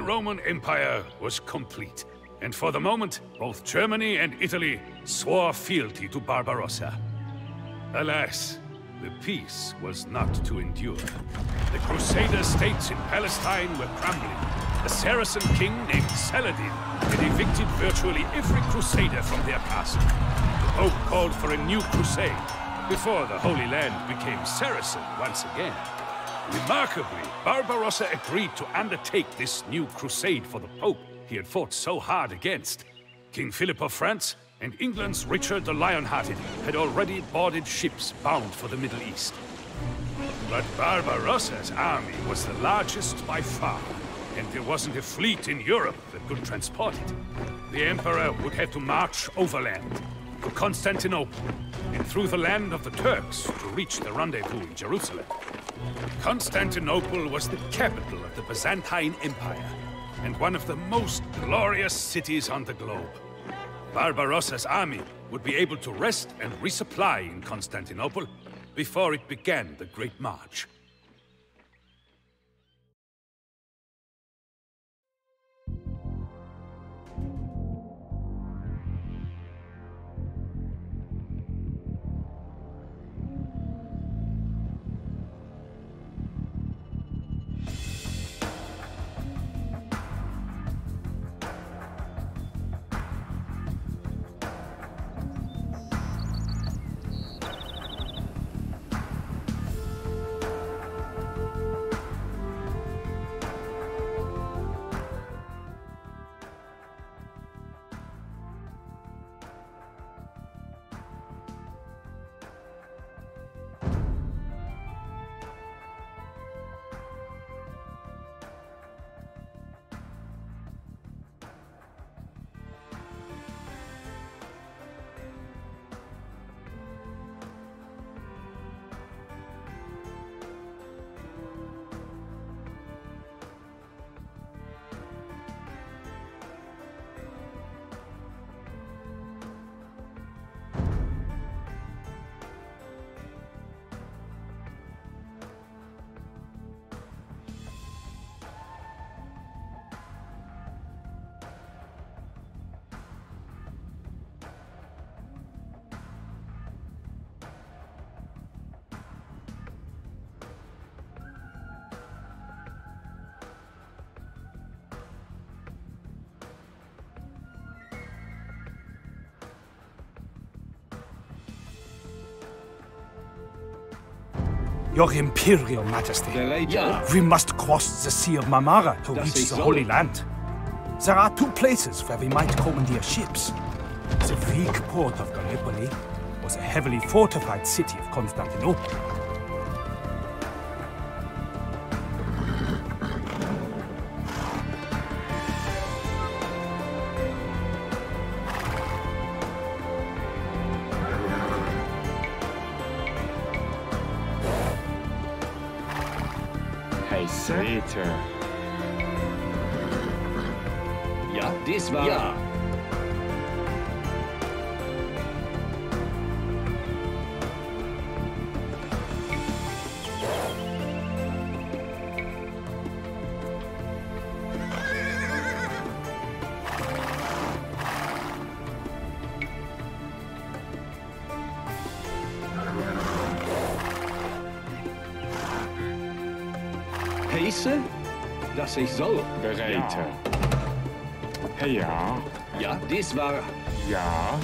Roman Empire was complete. And for the moment, both Germany and Italy swore fealty to Barbarossa. Alas, the peace was not to endure. The Crusader states in Palestine were crumbling. A Saracen king named Saladin had evicted virtually every Crusader from their castle. The Pope called for a new crusade, before the Holy Land became Saracen once again. Remarkably, Barbarossa agreed to undertake this new crusade for the Pope he had fought so hard against. King Philip of France and England's Richard the Lionhearted had already boarded ships bound for the Middle East. But Barbarossa's army was the largest by far, and there wasn't a fleet in Europe that could transport it. The Emperor would have to march overland to Constantinople and through the land of the Turks to reach the rendezvous in Jerusalem. Constantinople was the capital of the Byzantine Empire and one of the most glorious cities on the globe. Barbarossa's army would be able to rest and resupply in Constantinople before it began the Great March. Your Imperial Majesty, we must cross the Sea of Marmara to reach the Holy Land. There are two places where we might commandeer ships. The weak port of Gallipoli was a heavily fortified city of Constantinople. Rete. Ja, das war... Ja. Heißen, dass ich soll. Bereite. Ja. Ja, das war... Ja.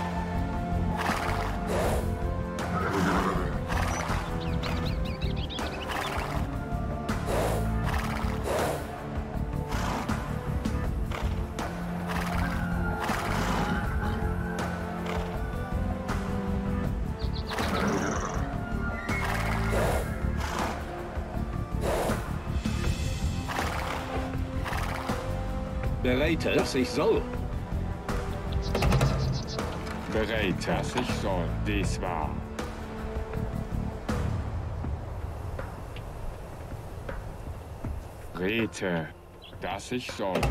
Bereite, dass ich soll. Bereite, dass ich soll. Dies war. Rete, dass ich soll.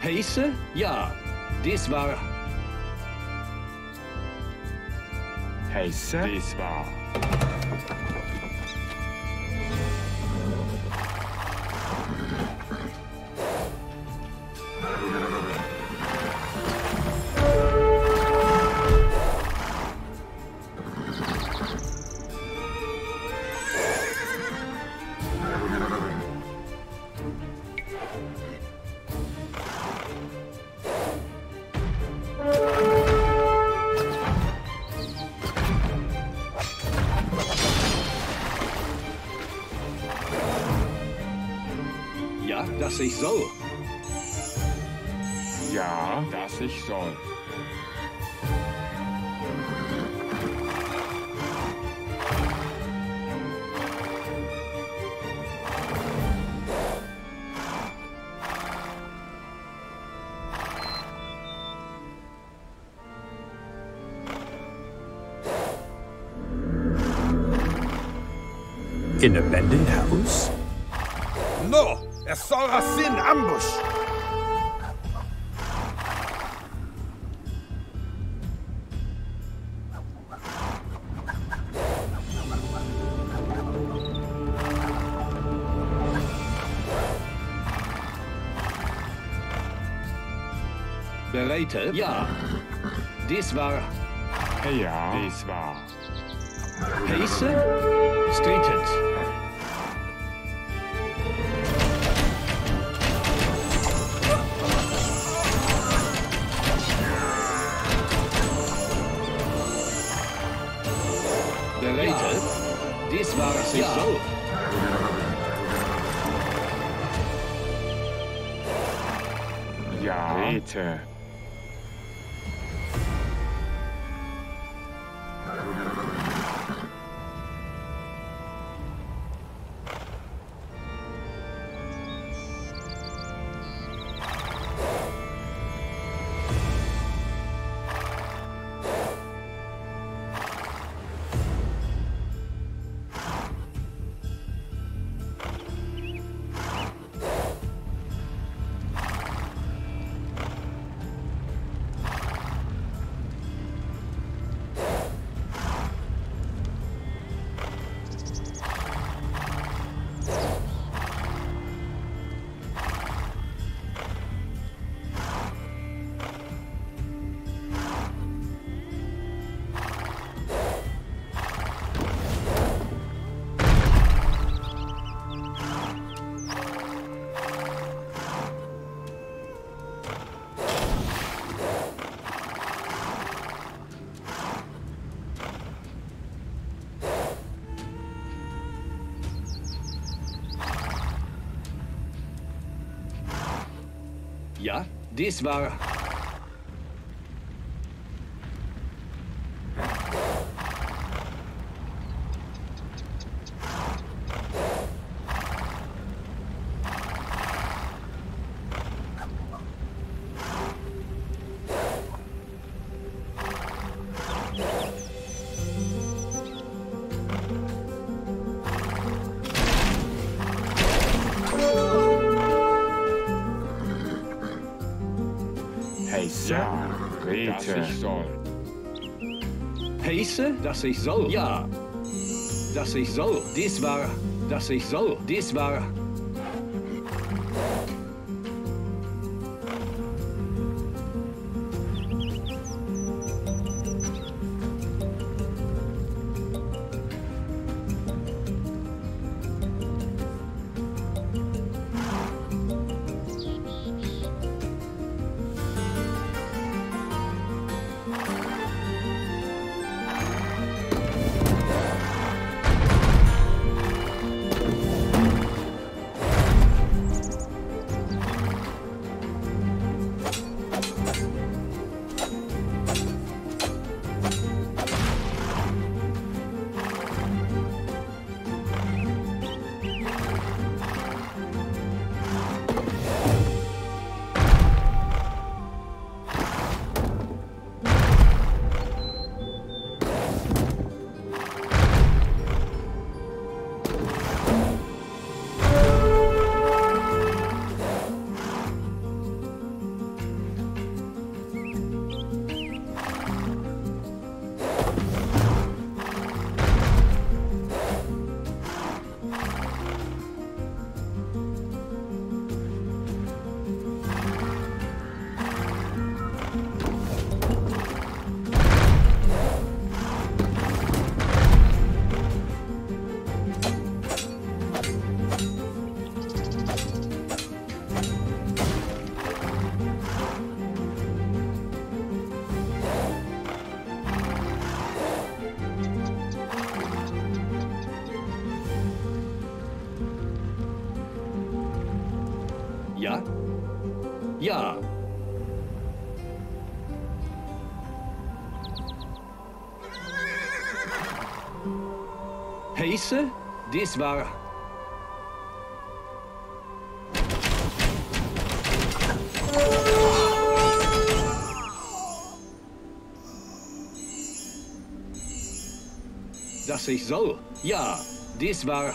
Pace? Ja. Das war... Pace? Das war... Ja, dass ich soll. Ja, dass ich soll. In abandoned house? No! A Saracen ambush! Bereite? Ja. Das war... Ja, das war... Pace? Streeted. Bereite? Das war es ja. So. Ja, Rete. Ja, das war... Ja, Rete. Dass ich soll. Pace? Dass ich soll? Ja. Dass ich soll. Das war... Dass ich soll. Das war... Ja? Ja. Heise, dies war... Dass ich soll. Ja, dies war...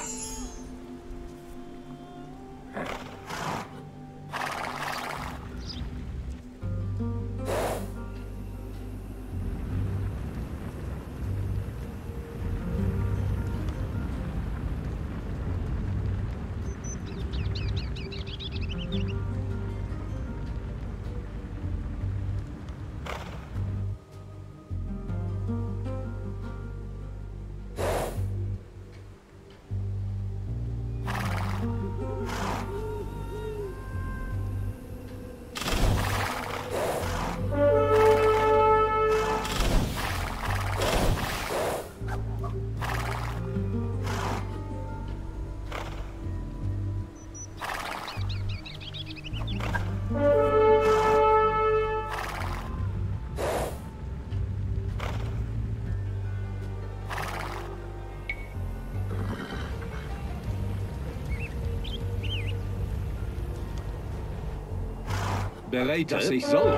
Bereit, dass ich soll.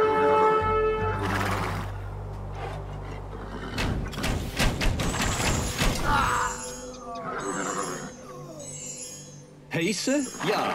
Heise? Ja.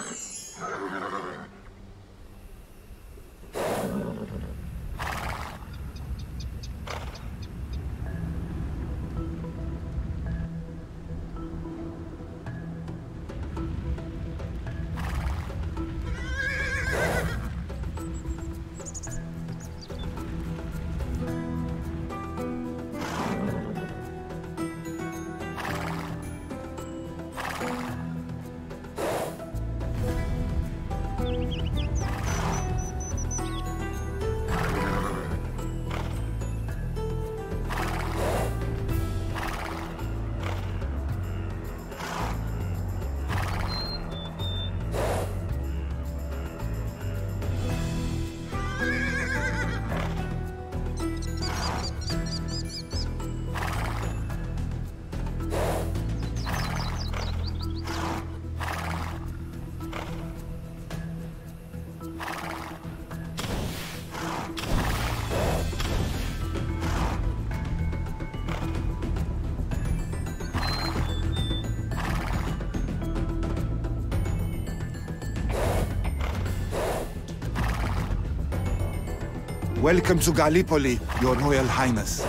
Welcome to Gallipoli, Your Royal Highness.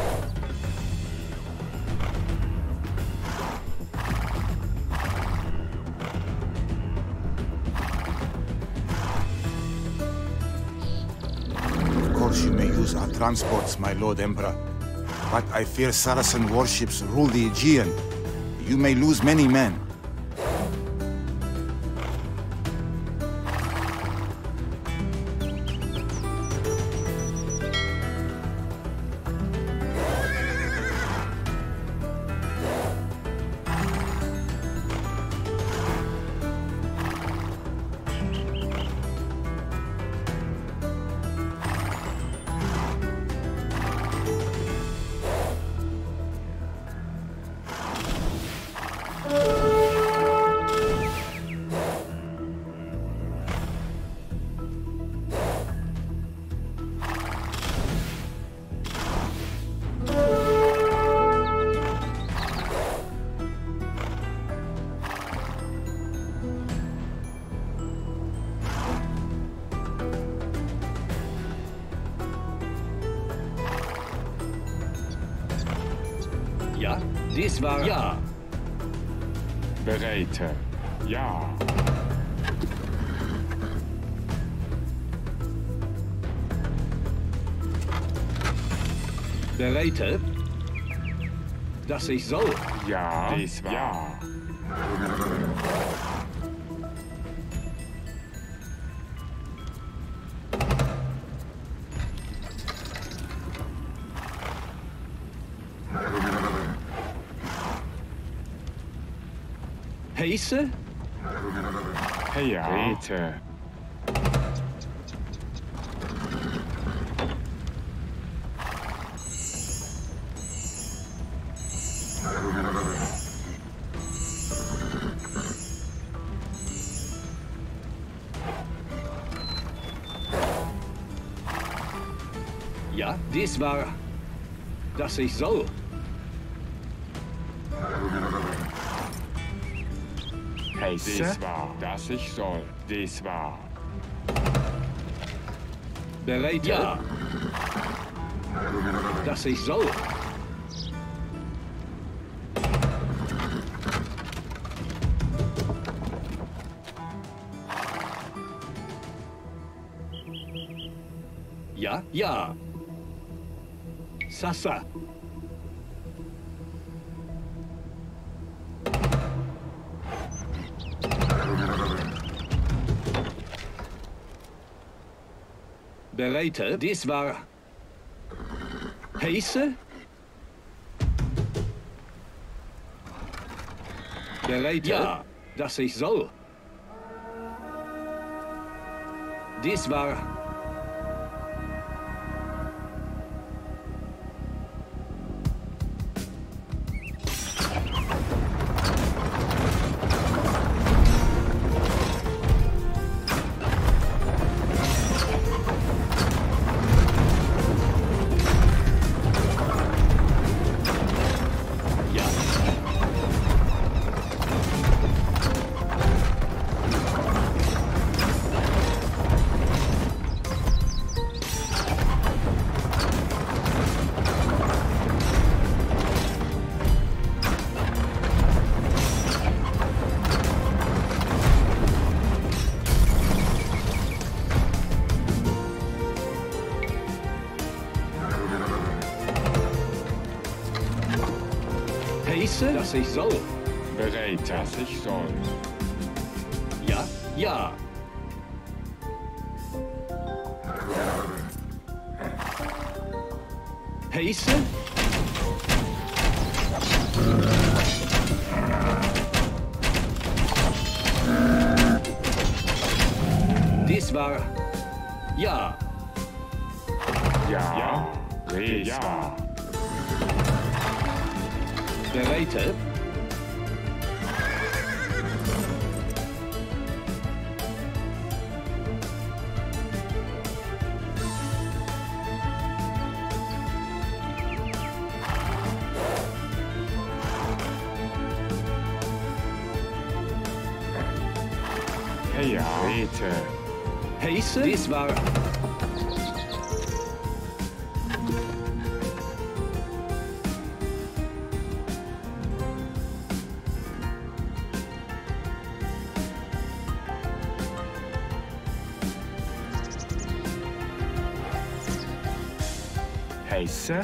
Of course you may use our transports, my Lord Emperor. But I fear Saracen warships rule the Aegean. You may lose many men. Ja, dies war... Ja. Bereite. Ja. Bereite, dass ich soll. Ja. Dies war. Ja. Heise? Ja. Rete. Ja, dies war, dass ich soll. Dies war, dass ich soll. Dies war. Bereit? Ja. Dass ich soll. Ja, ja. Sasa. Bereite, dies war heiße. Bereite, ja, dass ich soll. Dies war dass ich soll. Bereit, dass ich soll. Ja, ja. Heiße? Dies war... Ja. Ja. Ja. Bereite? Ja. Rete. Heiße? Dies war... Heiße?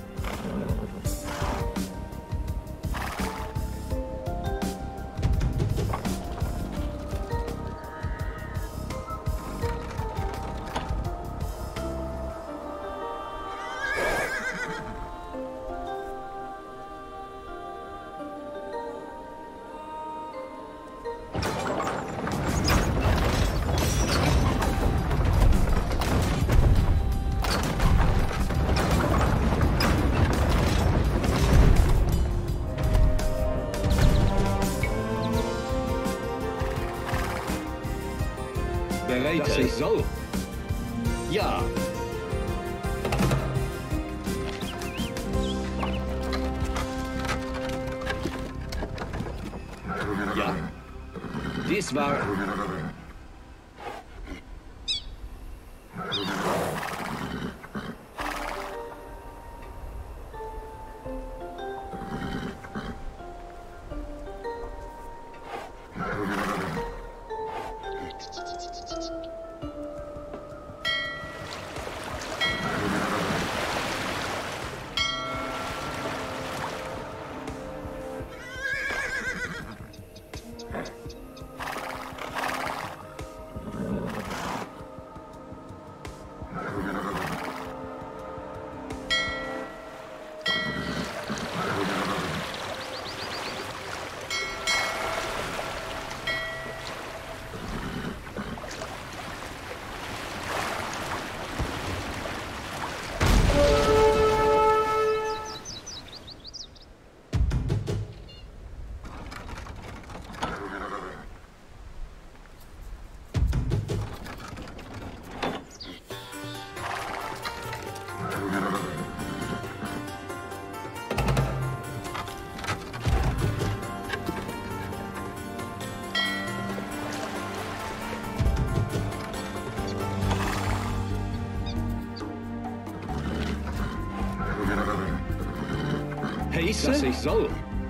Dass ich soll. Ja. Ja. Dies war... Heiße? Dass ich soll.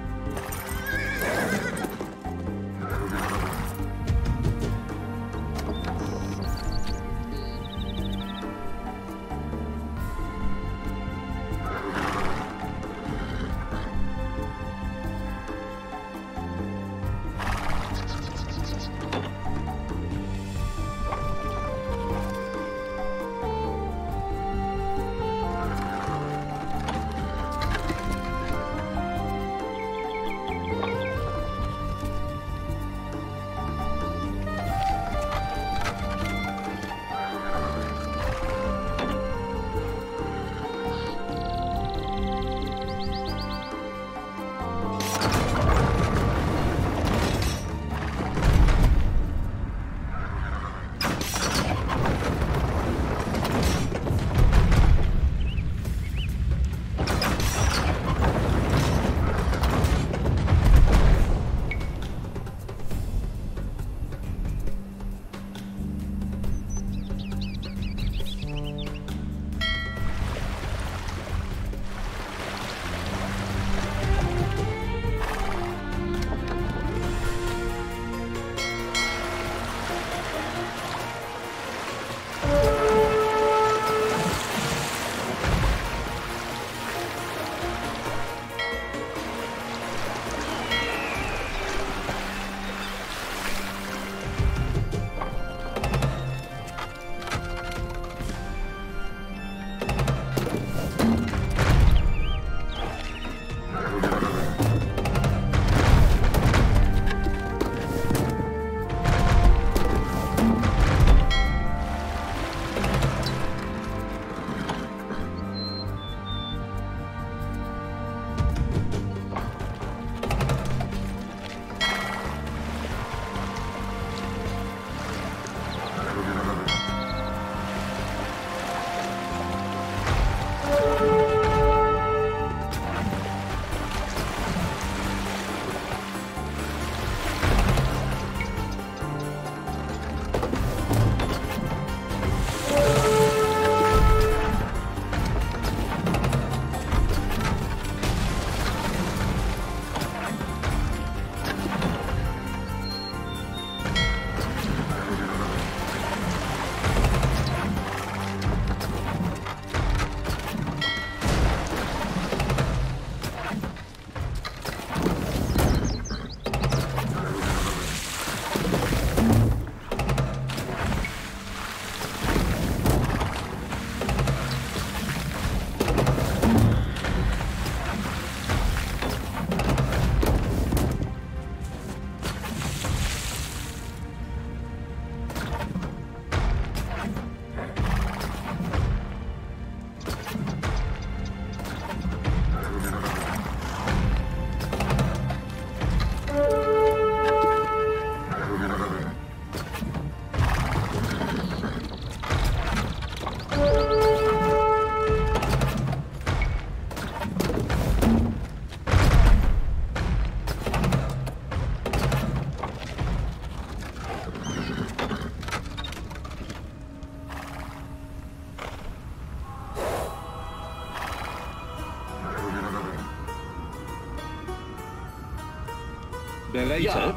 Bereite? Ja.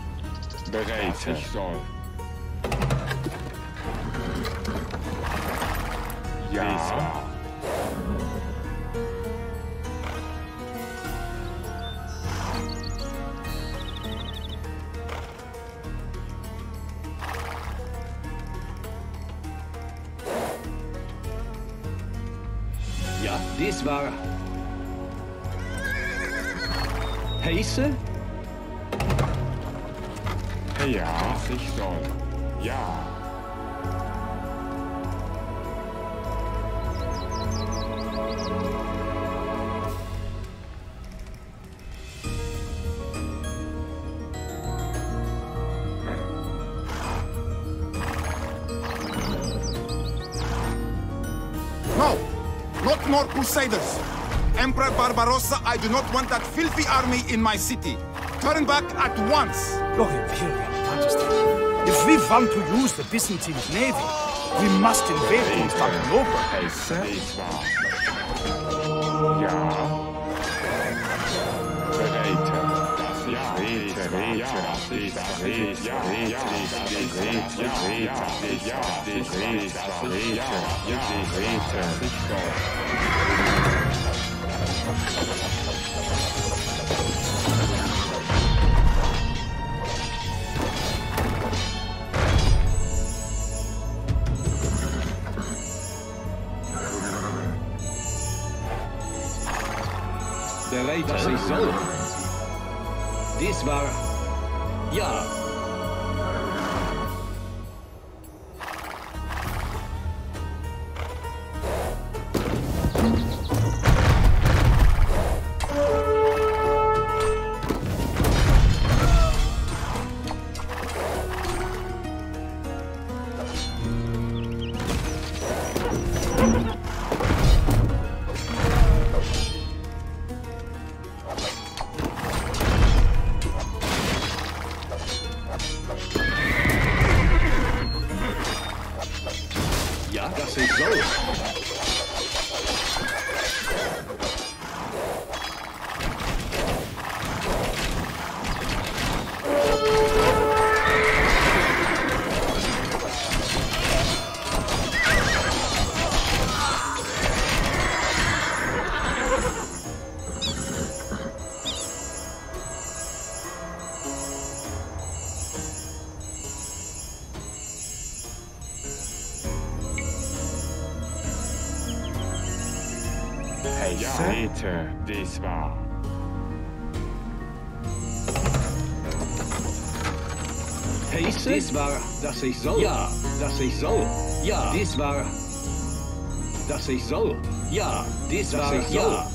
Bereite. Ich soll. Ja. Ja, dies war... Heiße? Ja, ich soll. Ja. No! Not more Crusaders! Emperor Barbarossa, I do not want that filthy army in my city. Turn back at once! Your Imperial Majesty, if we want to use the Byzantine navy, we must invade Constantinople. Dies war. Ja. Bereit, dass ich soll. Dies war... Ja. Dass ich soll. Bitte, dies war. Pace? Dies war, dass ich soll. Ja. Dass ich soll. Ja. Dies war, dass ich soll. Ja. Dies war, ich soll. Ja.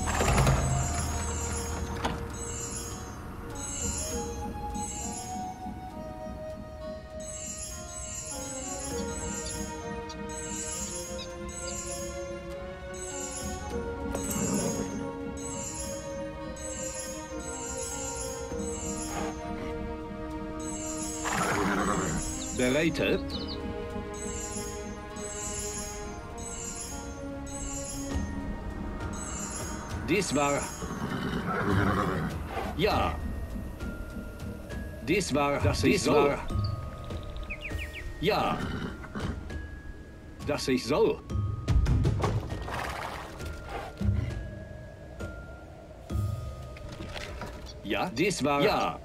Bereitet. Dies war... Ja. Dies war... Dass ich soll. Ja. Dass ich soll. Ja. Dies war... Ja.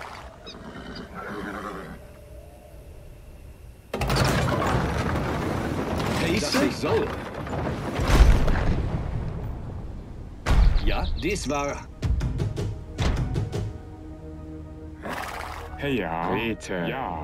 Dass ich soll. Ja, dies war... Hey, ja. Bitte. Ja.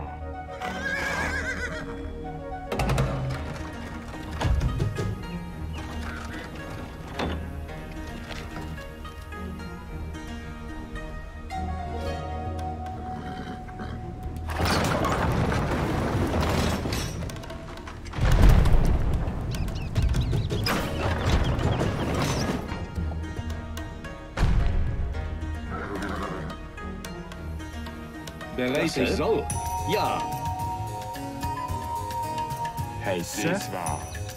Dass ich soll. Ja. Hey, dies war.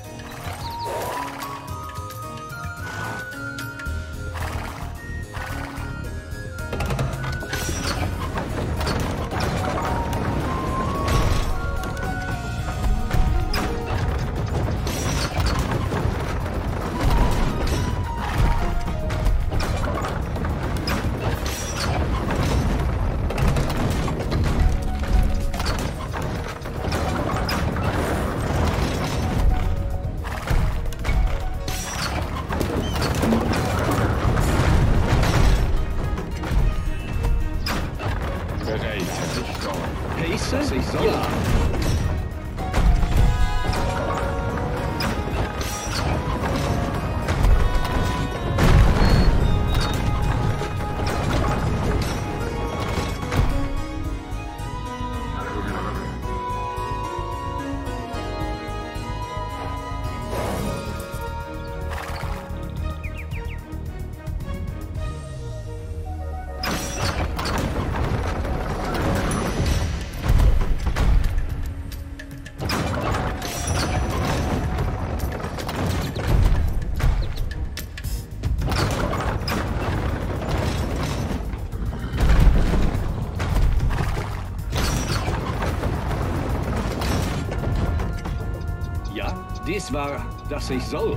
Dass ich soll. Ja. dies war, dass ich soll.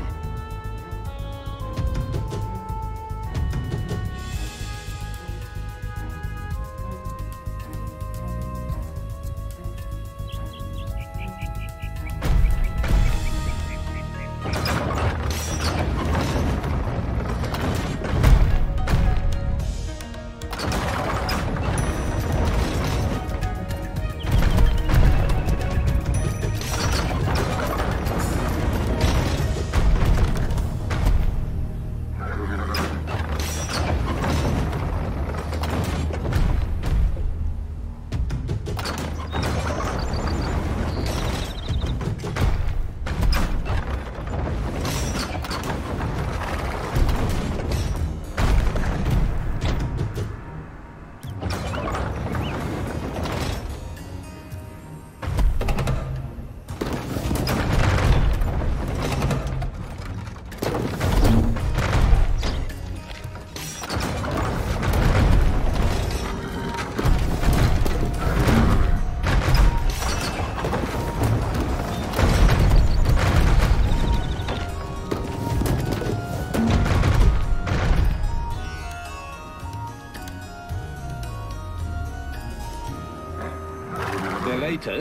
Later.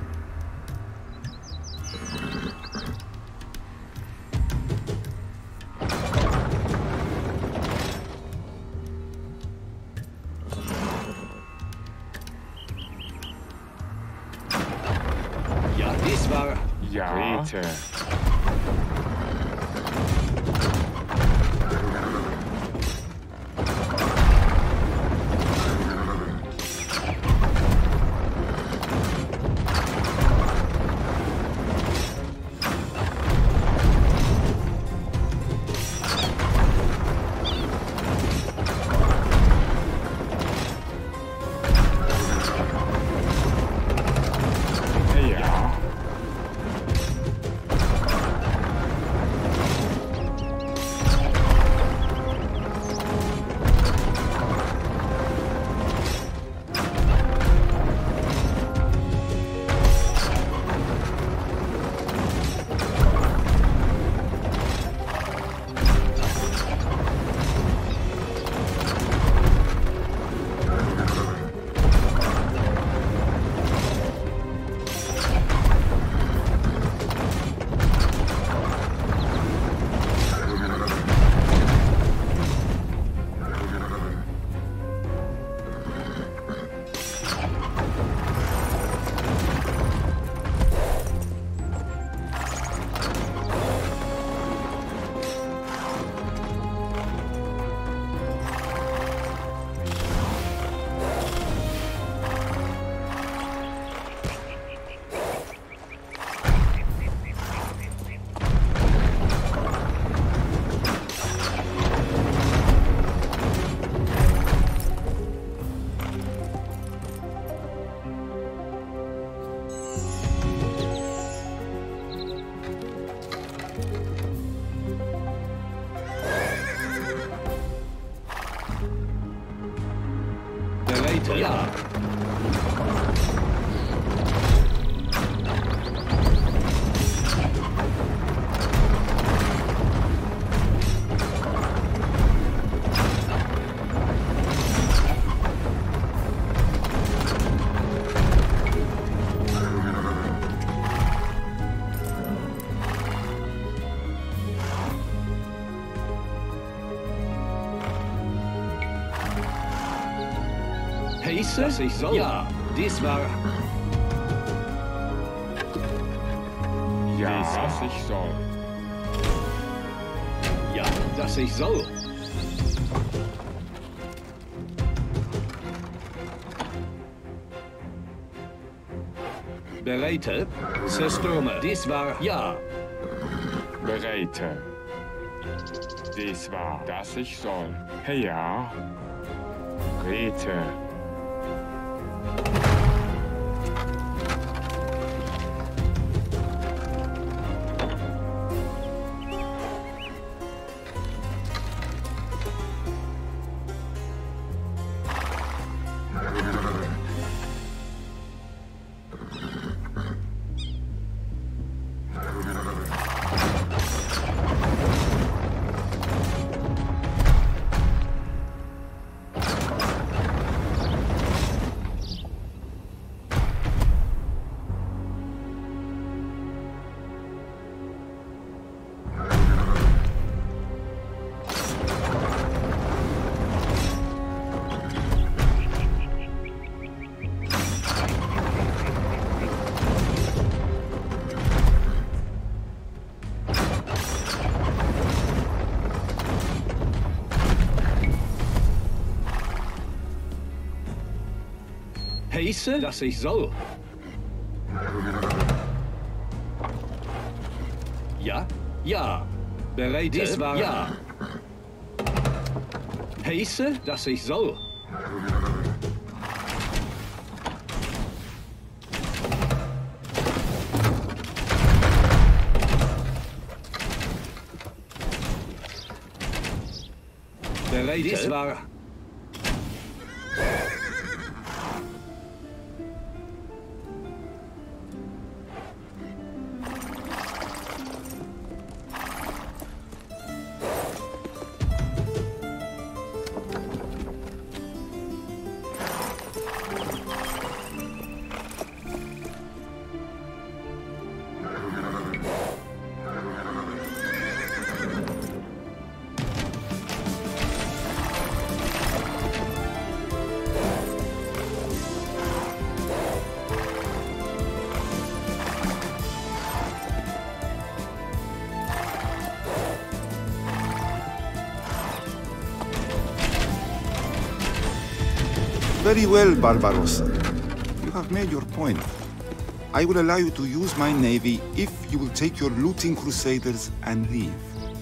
Ja, dies war... Ja. Grete. Ja. Dass ich soll. Ja, dies war... Ja, dass ich soll. Ja, dass ich soll. Bereite. Zerstöre. Dies war... Ja. Bereite. Dies war, dass ich soll. Ja. Grete. Heiße, dass ich soll. Ja, ja. Bereite, dies war ja. Heiße, dass ich soll. Bereite, dies war... Very well, Barbarossa. You have made your point. I will allow you to use my navy if you will take your looting crusaders and leave.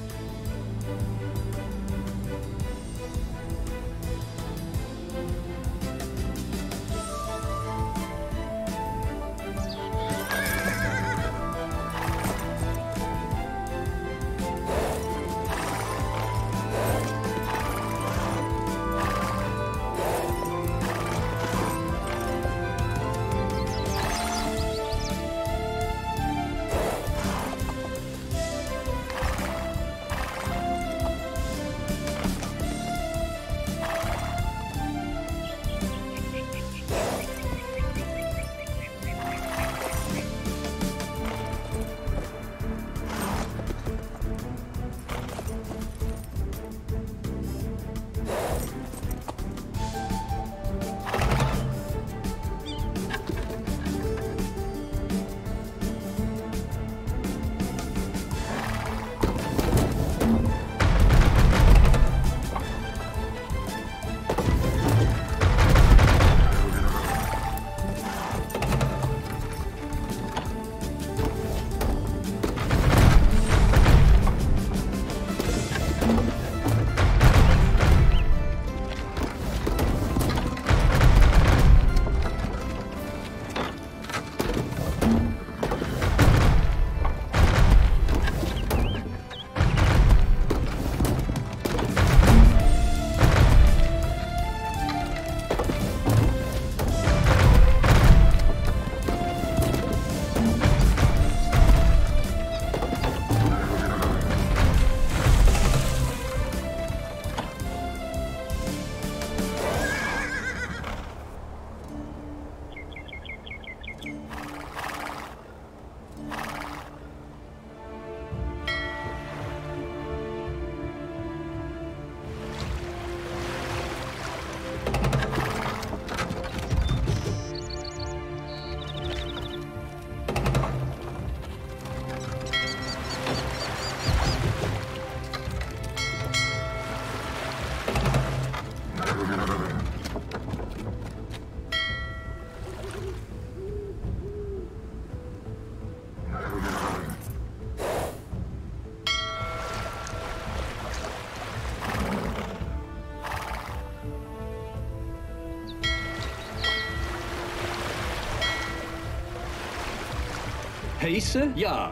Heiße? Ja.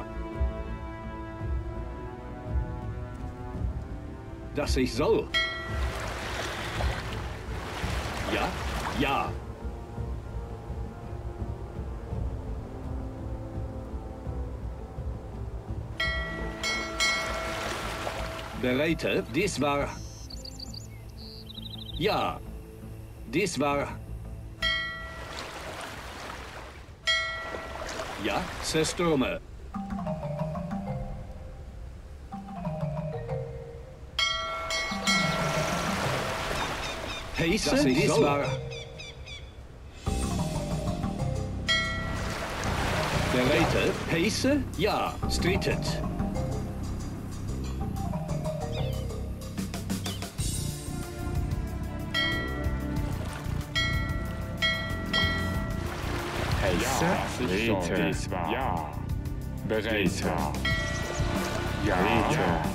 Dass ich soll. Ja? Ja. Bereite, dies war... Ja. Dies war... Ja, Zerstürme. Heiße, dies war... Bereite, heiße, ja, streetet. Rete. Dies war. Ja. Bereit war. Ja. Rete.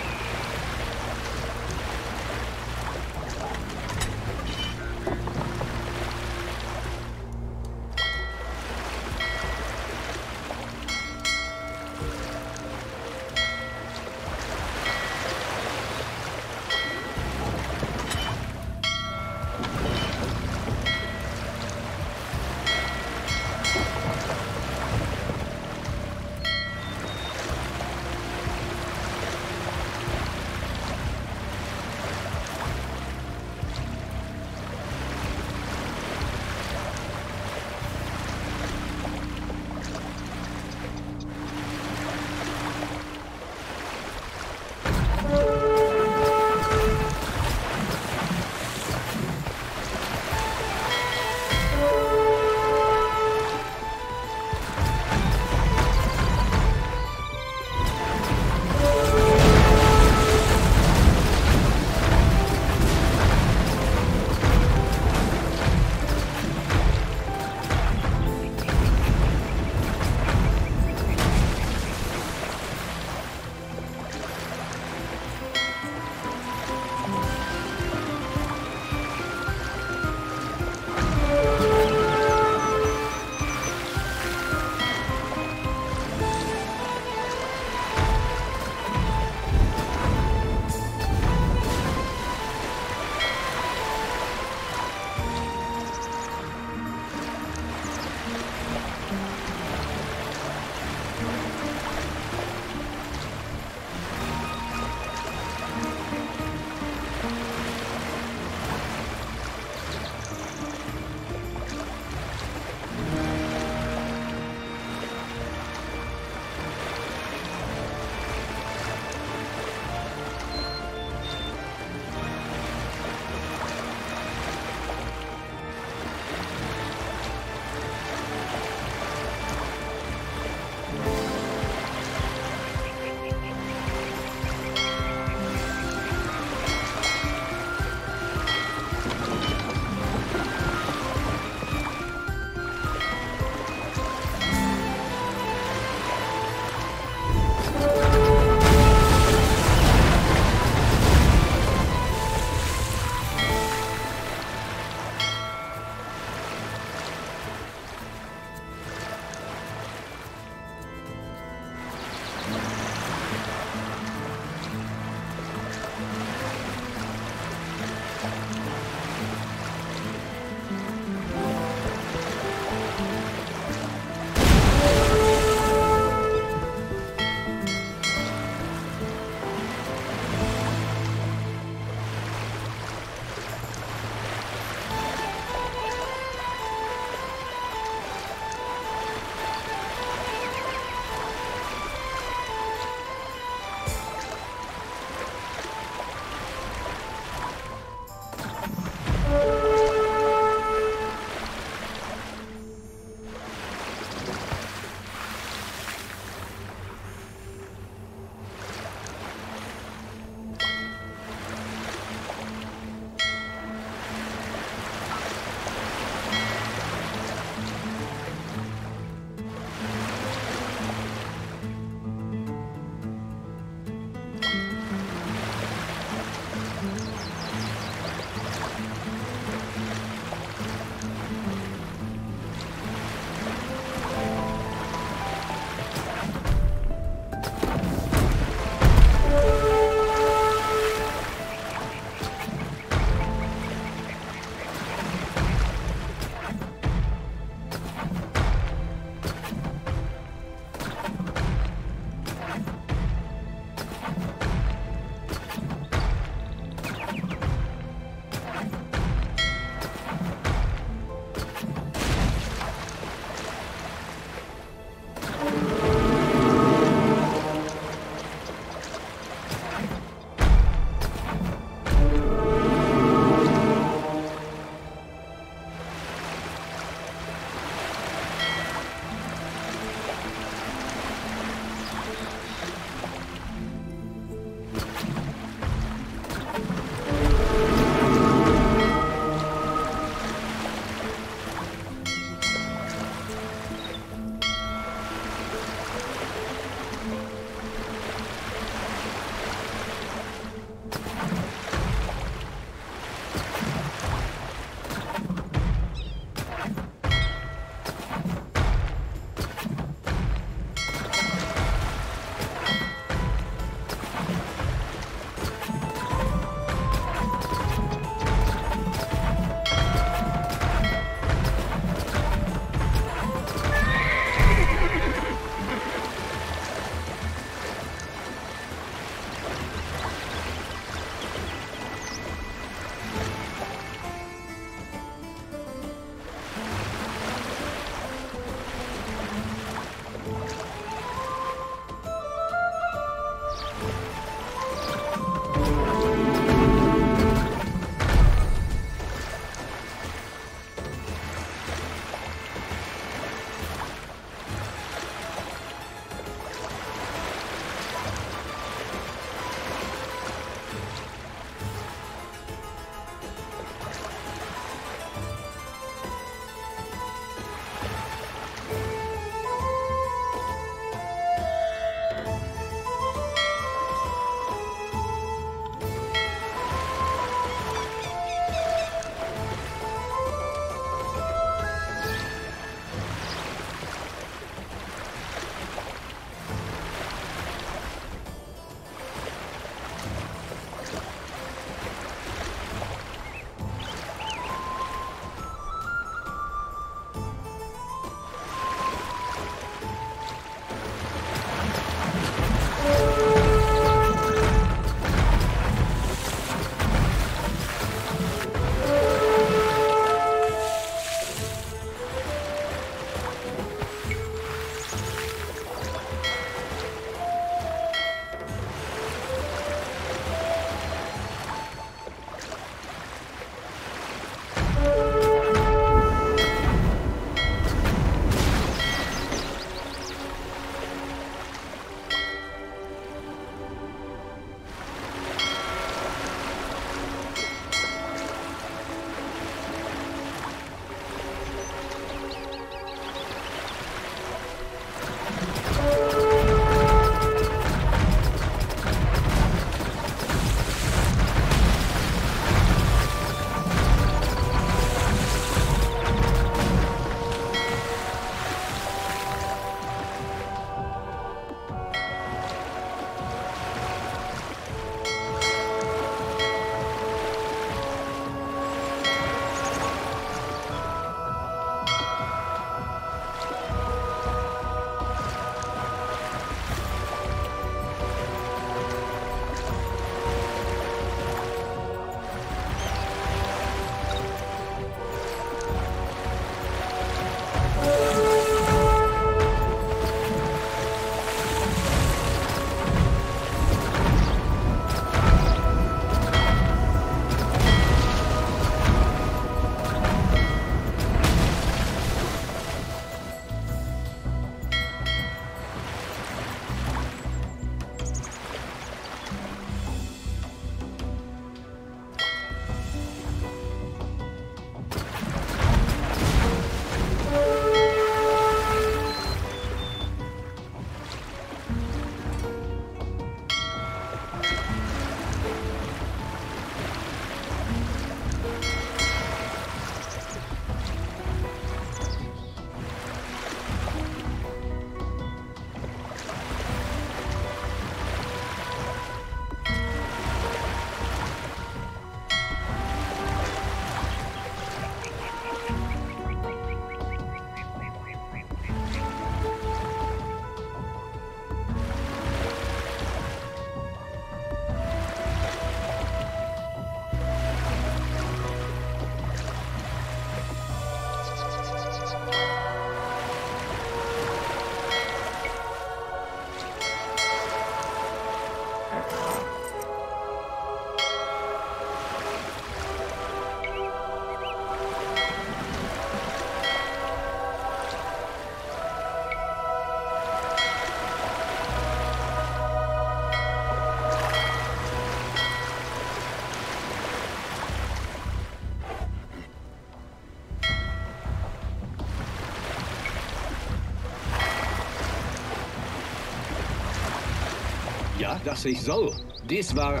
Ja, dass ich soll. Dies war...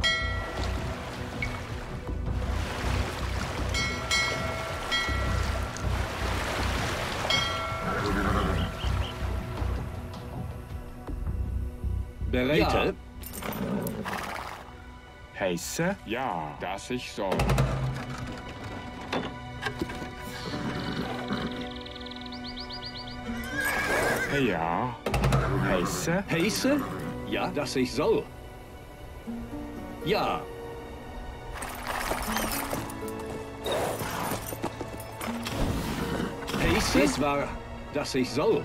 Bereite? Heiße? Ja, dass ich soll. Ja. Heiße? Heiße? Ja, dass ich soll. Ja. Heiße? Dies war, dass ich soll.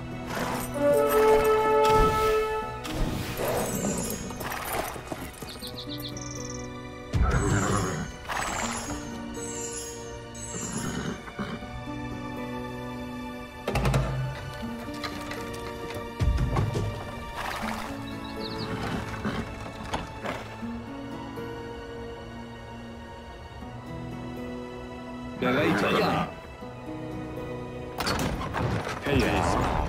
Bereite? Ja. Ja.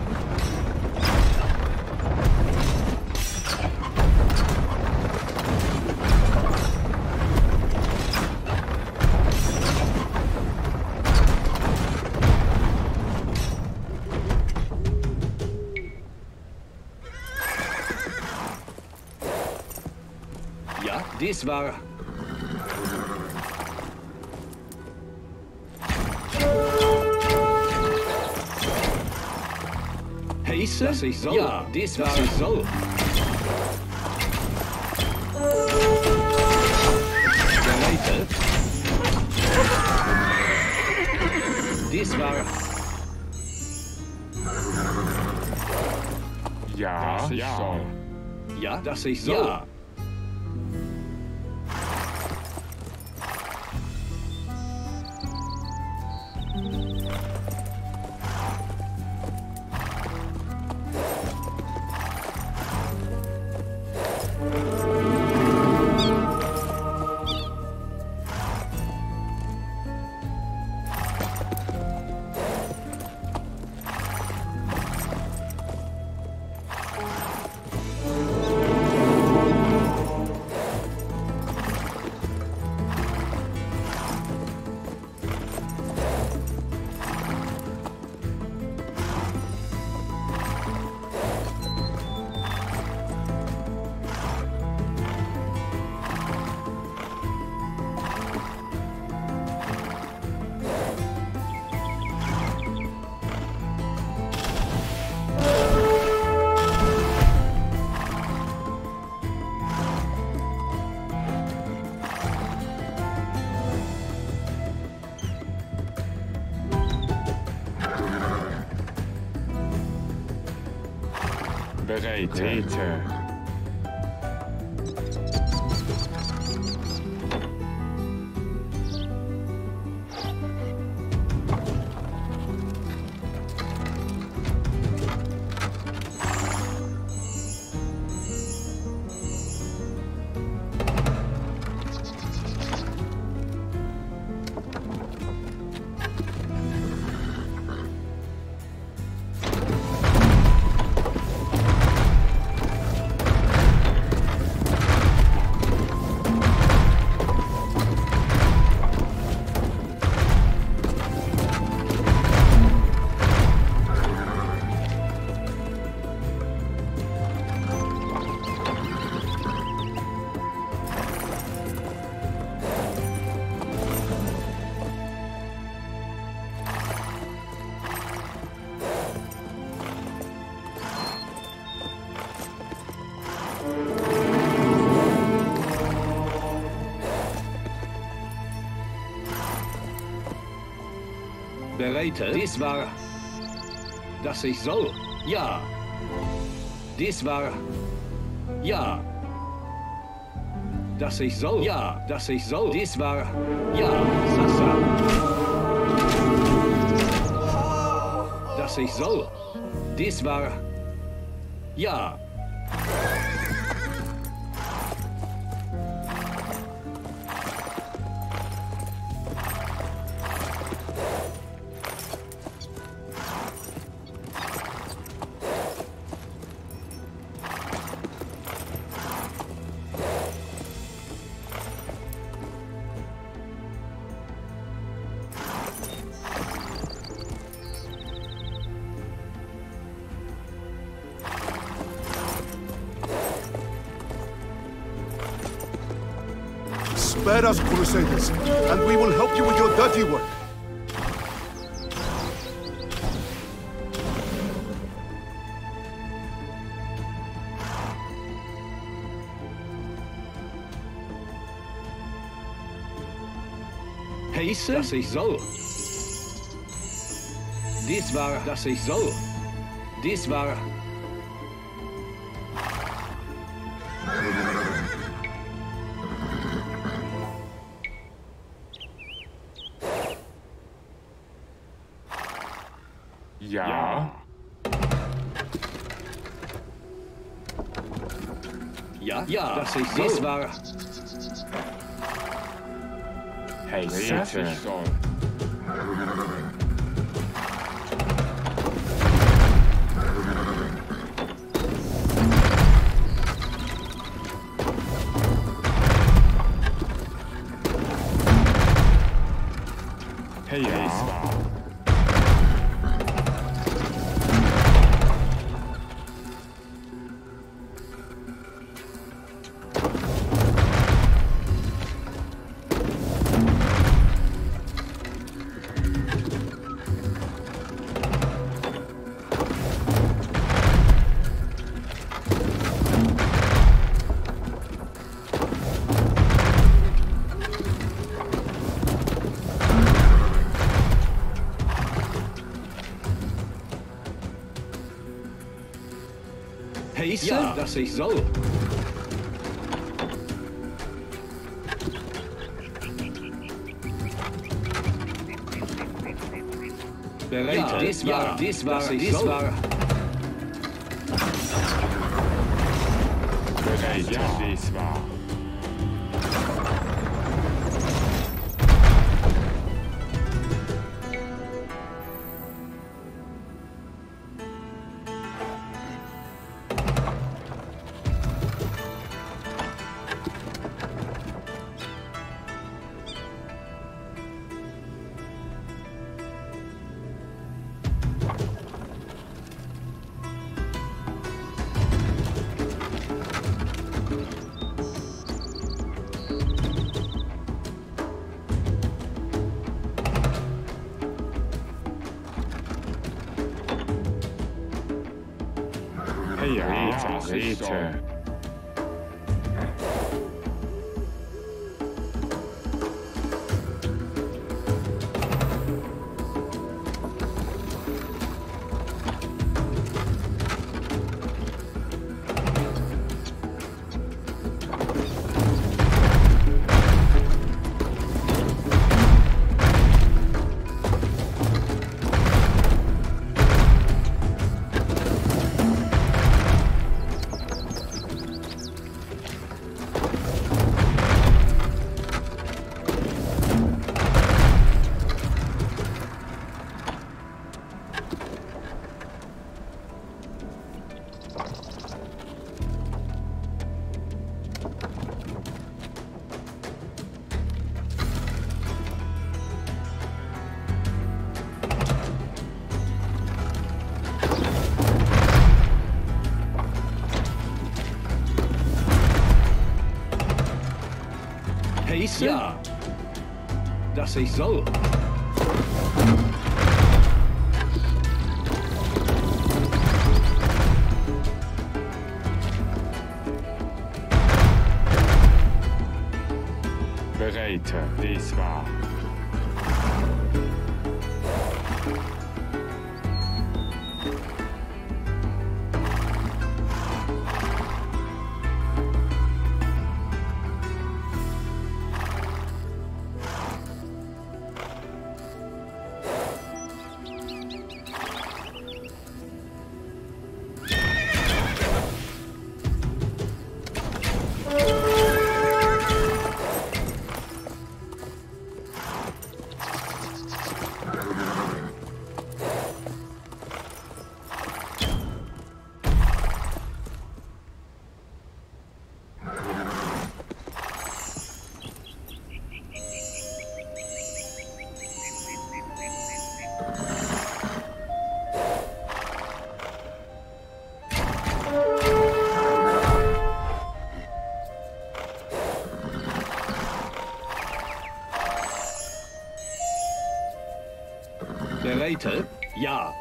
Ja, dies war... Heiße? Dass ich soll. Ja, dies war ich soll. Bereite? Dies war... Ja, dass ich soll. Ja, dass ich soll. Ja. Bereite. Bereite? Dies war... Dass ich soll. Ja. Dies war... Ja. Dass ich soll. Ja. Dass ich soll. Dies war... Ja. Sasa. Dass ich soll. Dies war... Ja. Spare us, Crusaders, and we will help you with your dirty work. Heiße, dass ich soll. Dies war, dass ich soll. Dies war... Ja. Ja, ja, dass ich soll. Dies war... Heiße, dass ich soll. Hey, ja. Heiße, ja, dass ich soll. Bereit, ja, dies war, dies war, dies war. Bereit, ja, dies war. Hey, ja, Rete. Heiße? Ja, dass ich soll. Bereite, dies war. Bereite? Ja.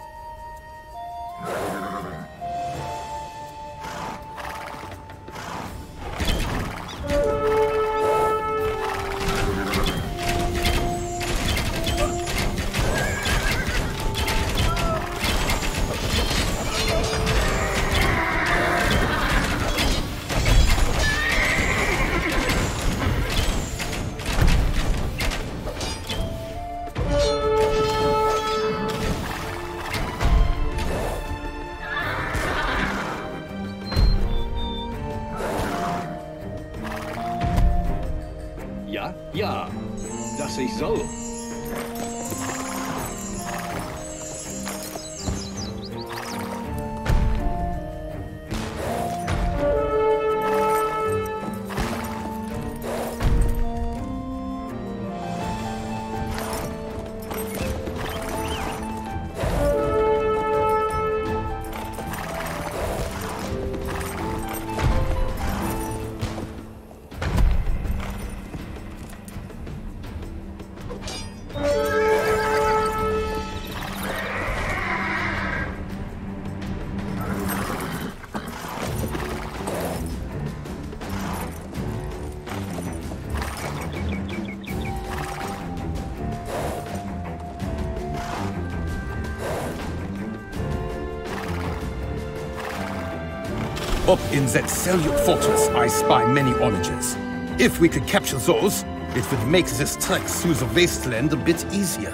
Ja, dass ich soll. Up in that Seljuk fortress, I spy many onagers. If we could capture those, it would make this trek through the wasteland a bit easier.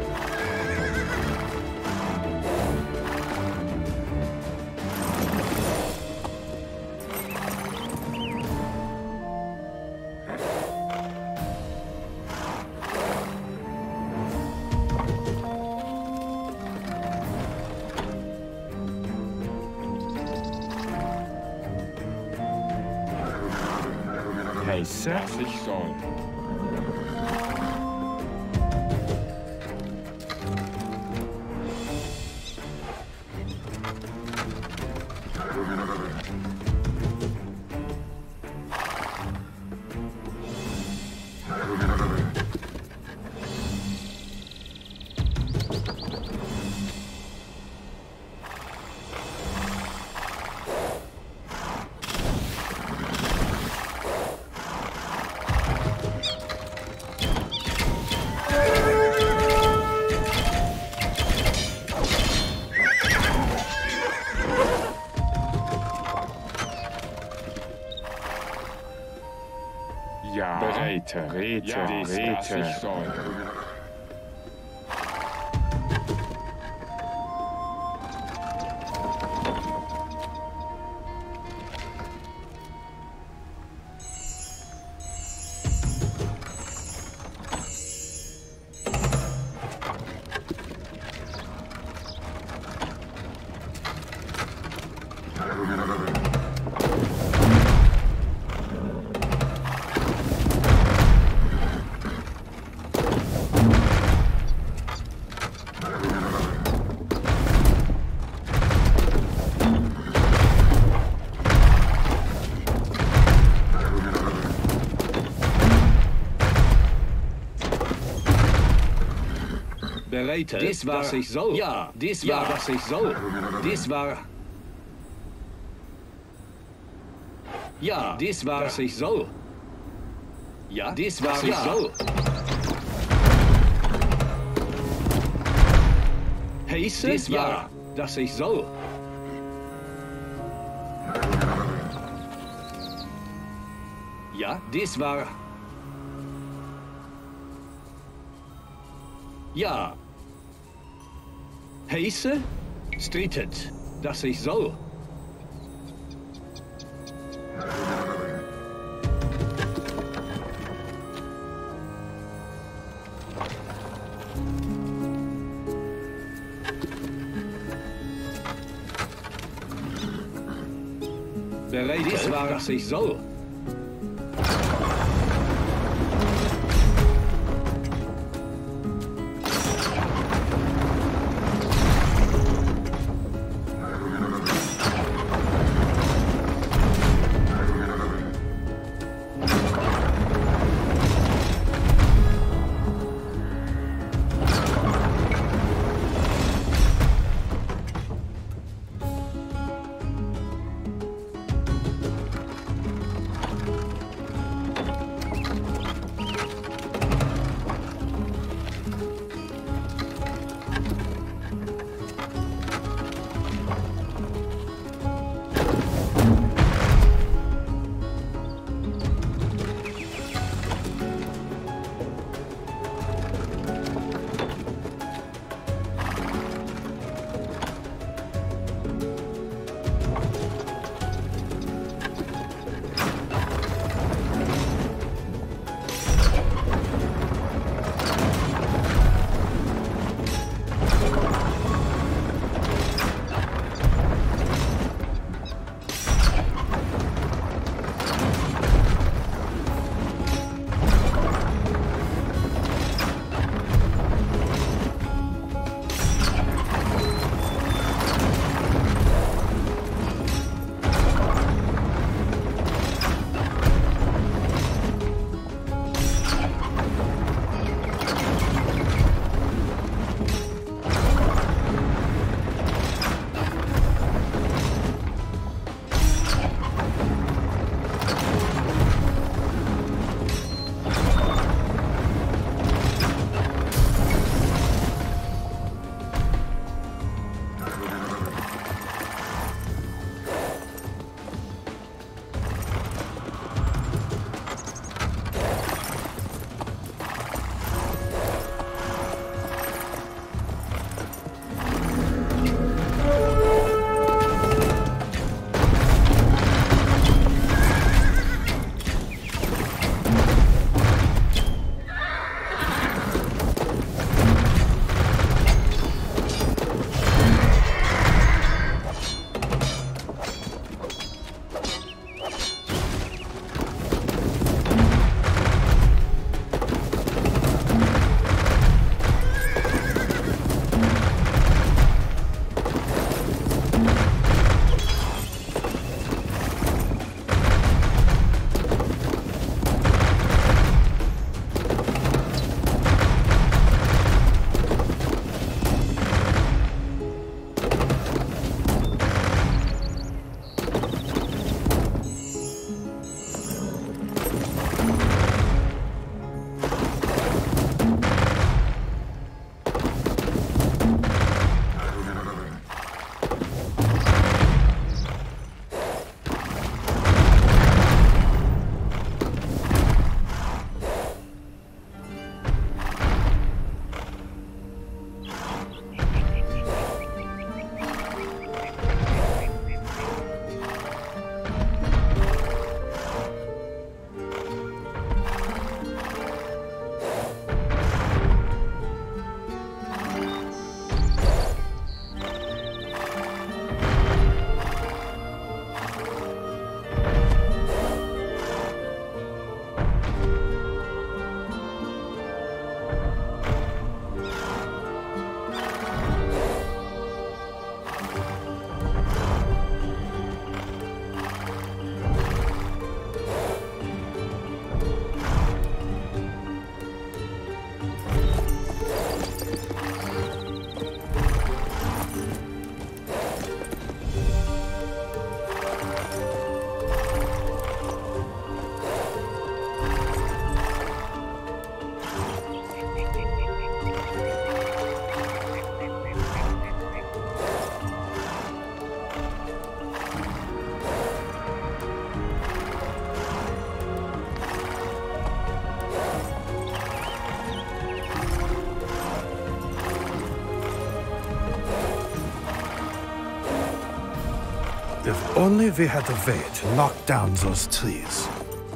Heiße, dass ich soll. Ja, Bereite, dass ich soll. Bereite, das war, was ich soll. Ja, das war, was ich soll. Das war... Ja, das war, was ich soll. Ja, das war, was ich soll. Heiße, das war, dass ich soll. Ja, das war... Ja. Heiße, streetet, dass ich soll. Bereit, das war, dass ich soll. If only we had a way to knock down those trees.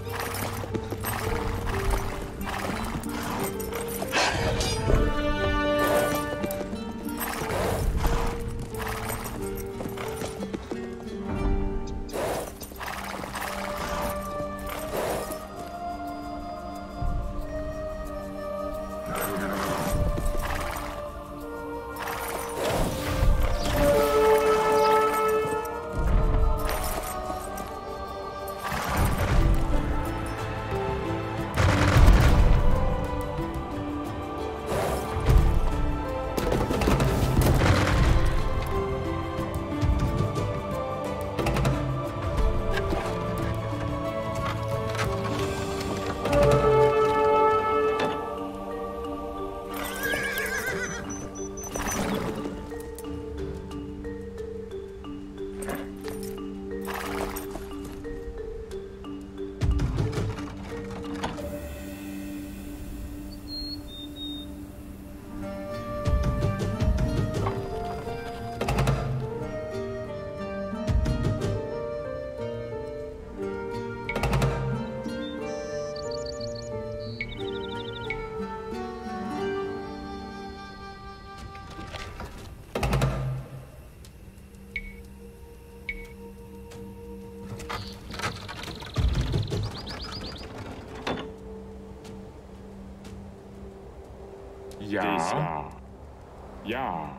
Ja. Ja.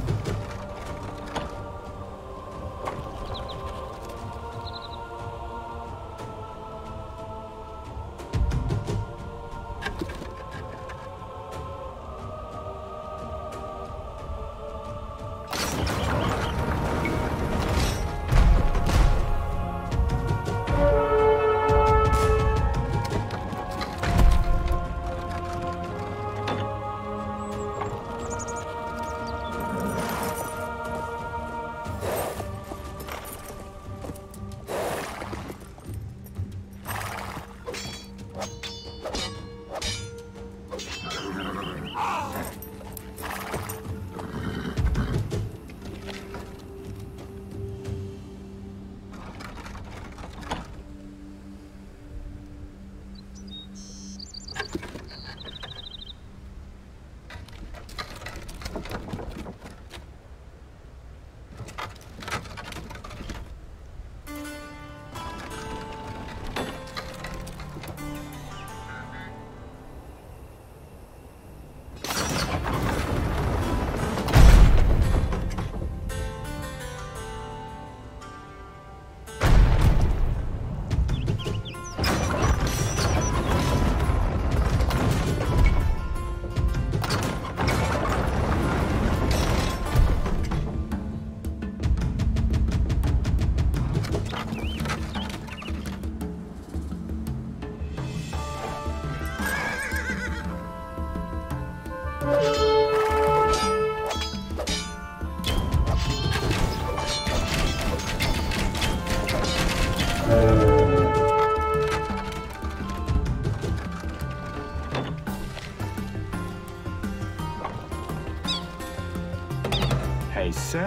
Heiße?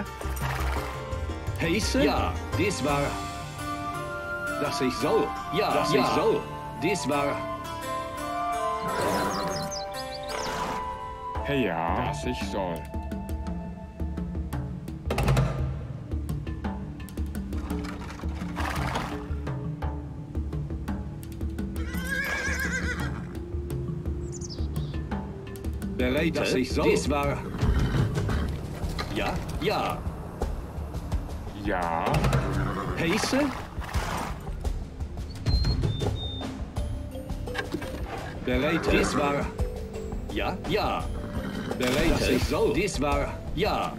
Heiße? Ja, das war... Das ich soll. Ja, das ich soll. Das war... Ja, das ich soll. Bereit, das ich soll. Das war... Ja, ja. Ja. Heiße? Bereit, das war... Ja, ja. Bereit, das ich soll. Das war... Ja.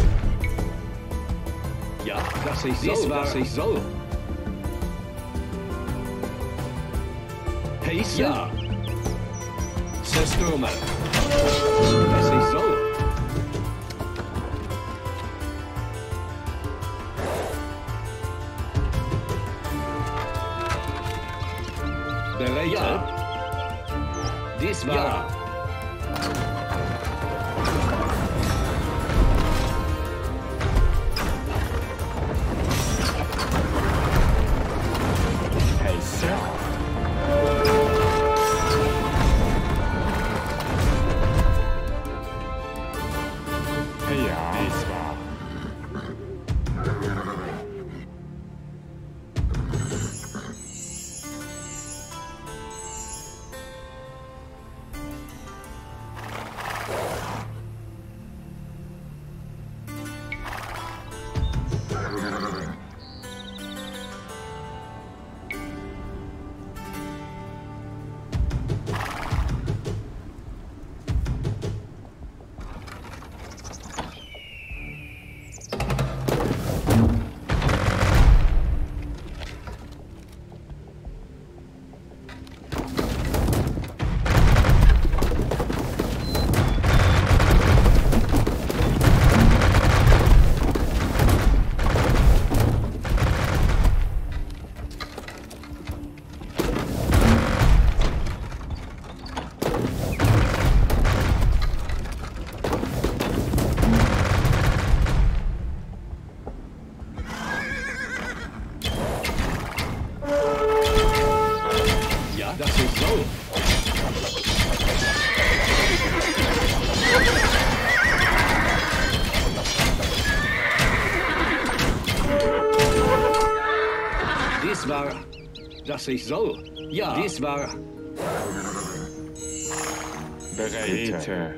Das ich soll. Pace? Ja. Zerstromen. Das ist so. Bereit? Ja. Dies war... Ja. Das ist so. Ja. Dies war... Bereit.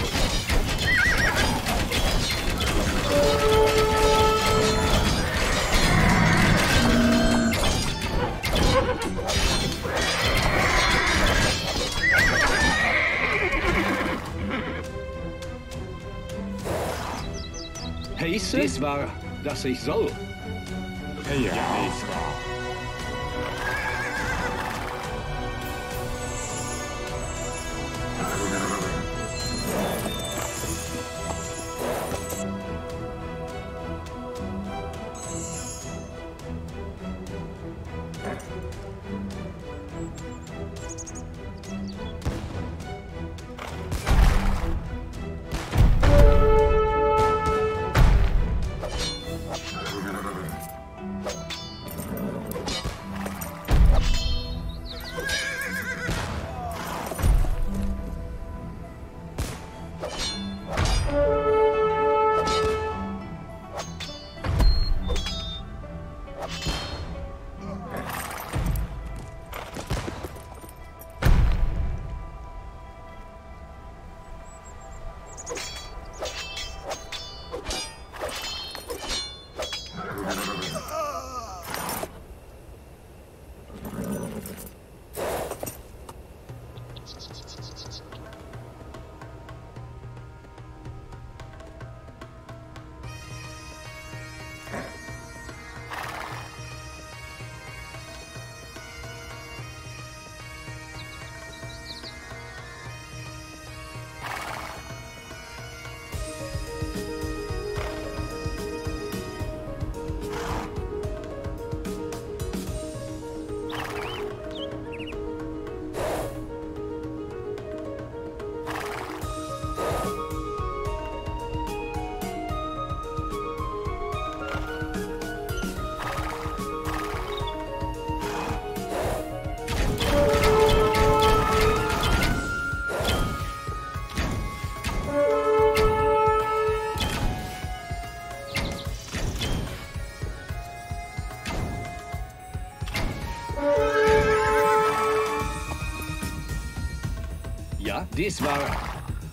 Pace? Das war, dass ich soll. Ja, das war. Ja, das war...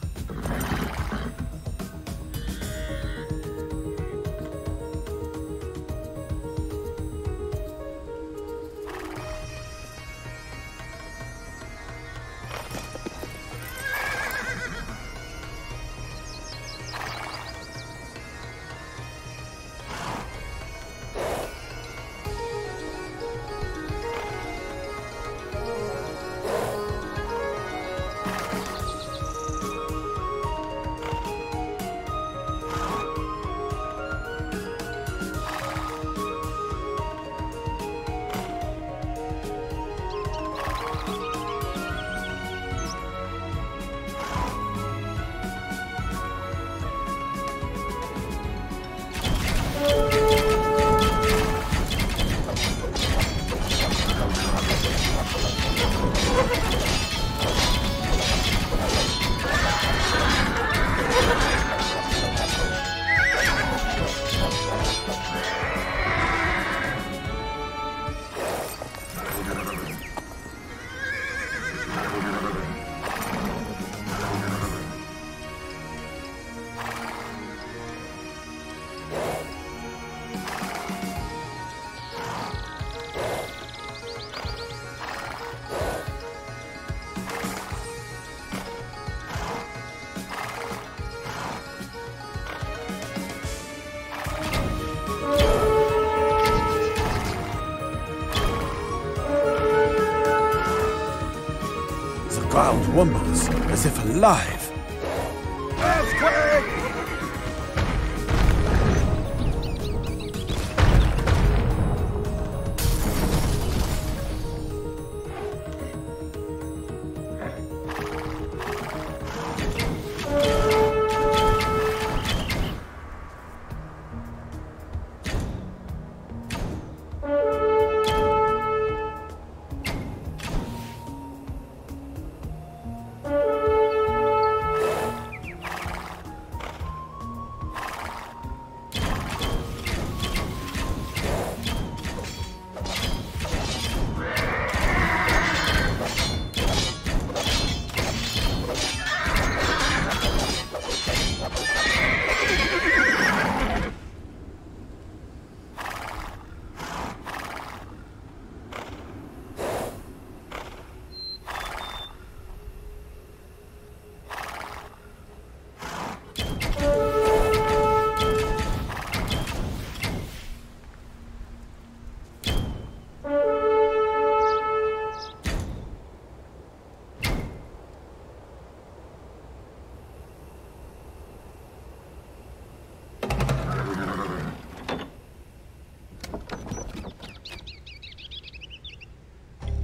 ground rumbles as if alive. Earthquake!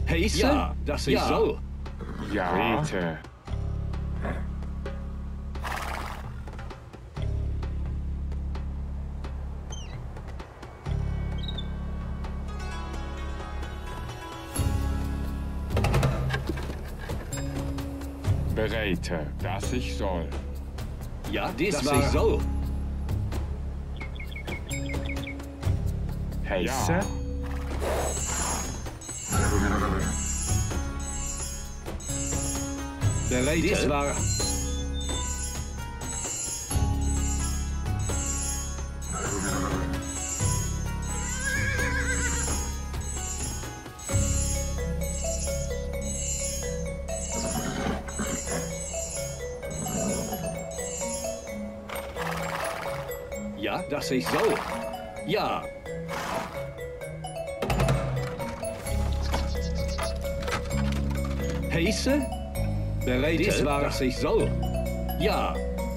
Heisse? Ja, das ist so. Ja. Rete. Bereite, dass ich soll. Ja, das war so. Heiße? Ja. Bereite. Das war... Ja, das ist so. Ja. Heisse? Bereite, das war, das ist so. Ja.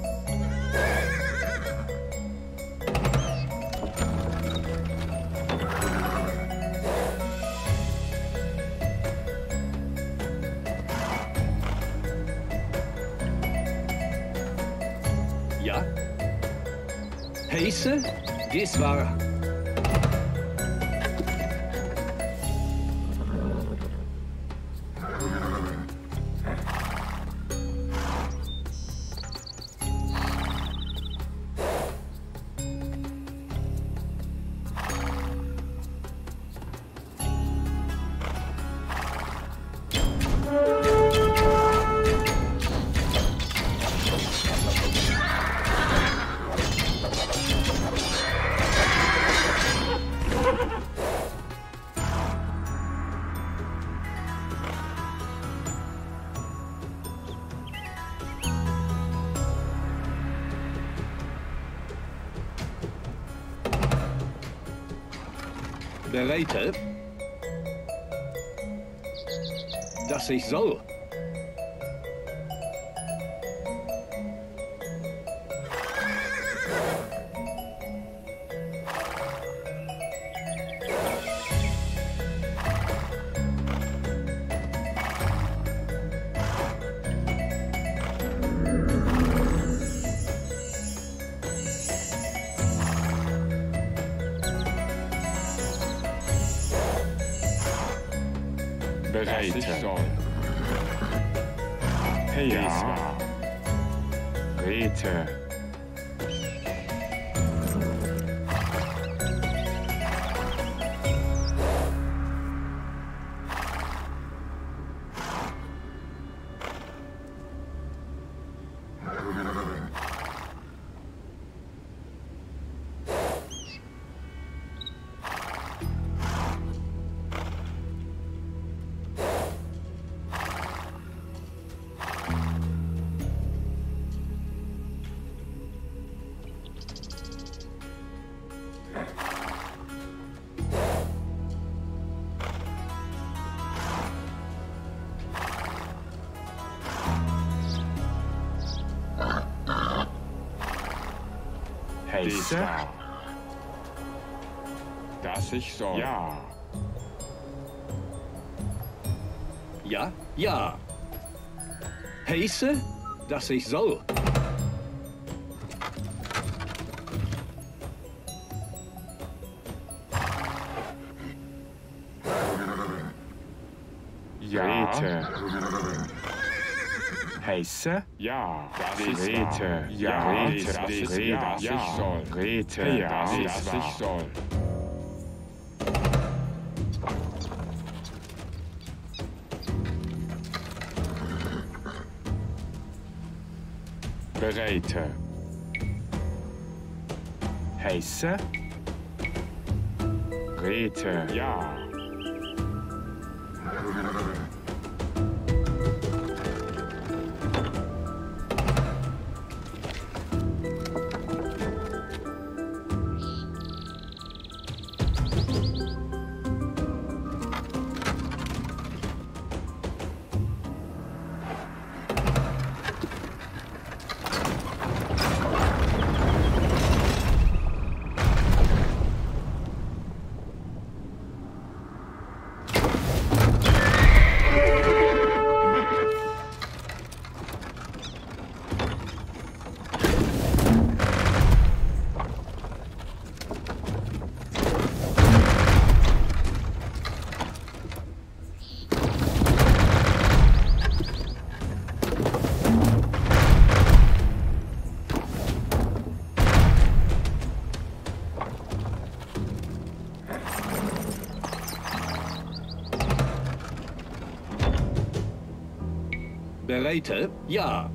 Ja. Heisse? Das war... Bereite. Das ist so. Bereite. Ich soll. Ja. Rete. Heiße? Dass ich soll. Ja. Ja, ja. Heisse? Das ist so. Ja. Rete. Heiße? Ja. Das ist Rete. Ja. Rete. Das ist Rete. Das ich soll. Rete. Ja. Das ich soll. Bereite. Heiße? Rete. Ja. Bereite? Ja.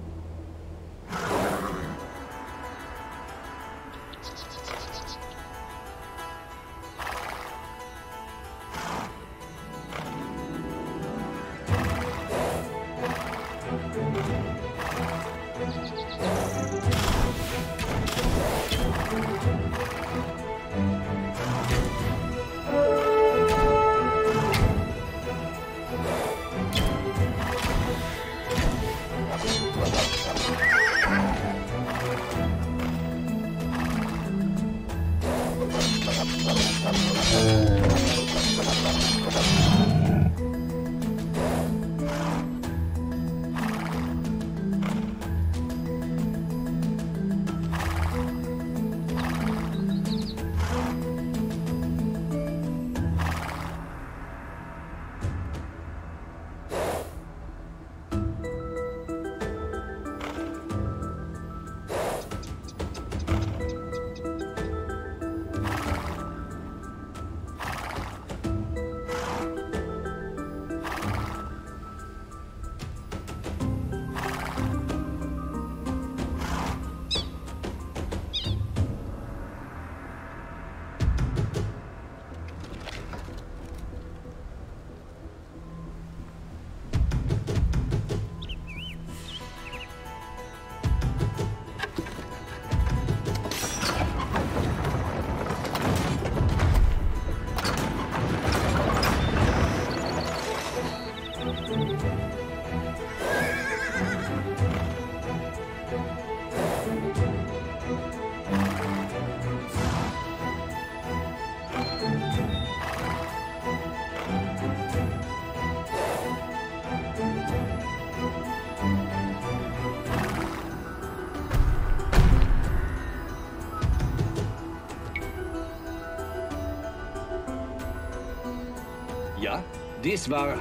Ja, dies war...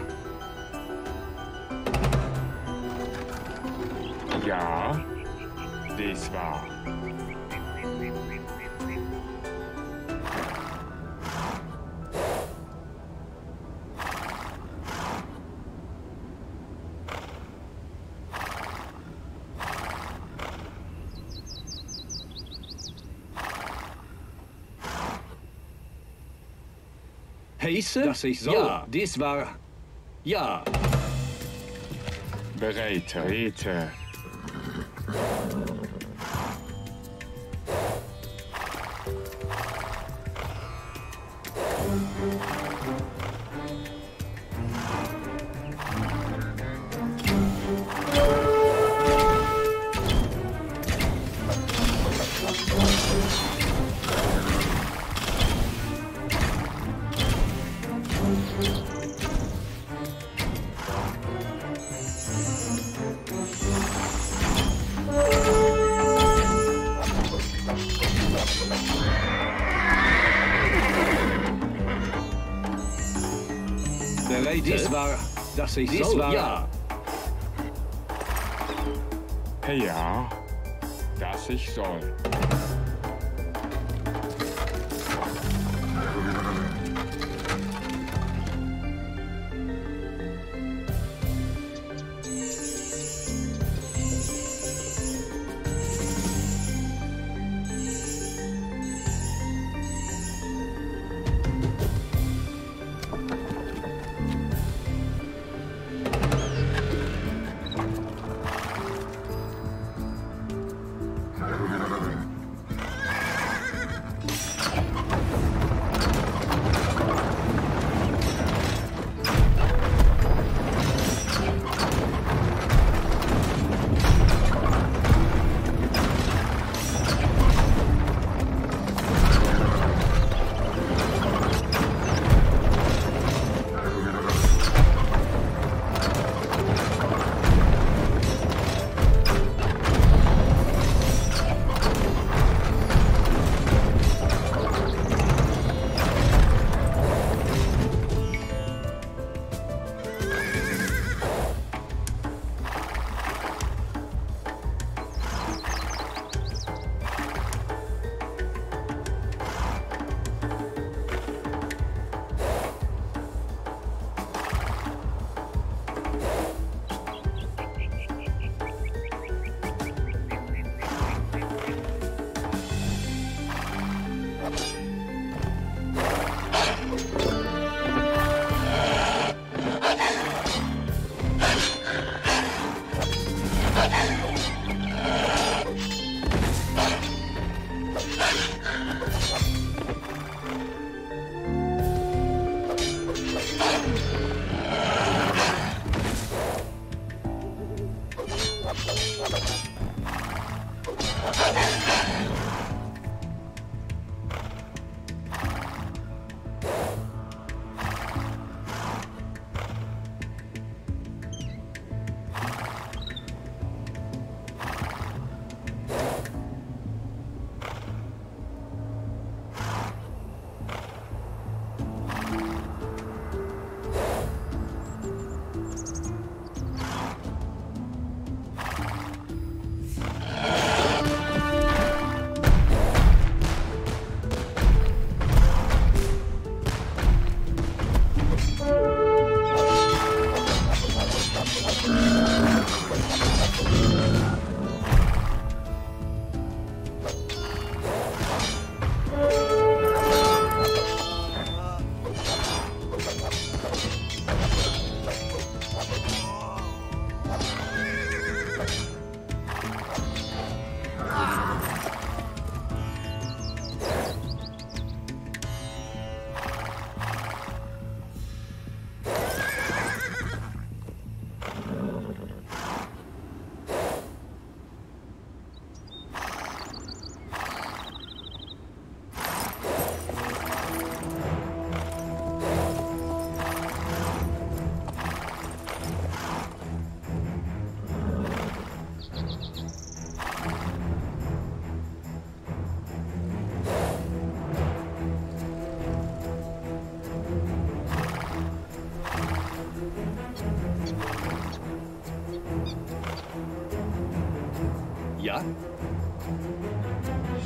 Ja, dies war... Heiße, dass ich soll. Ja, dies war... Ja. Bereite. Bereite. Dies war, dass ich dies soll. Ja. Ja, dass ich soll.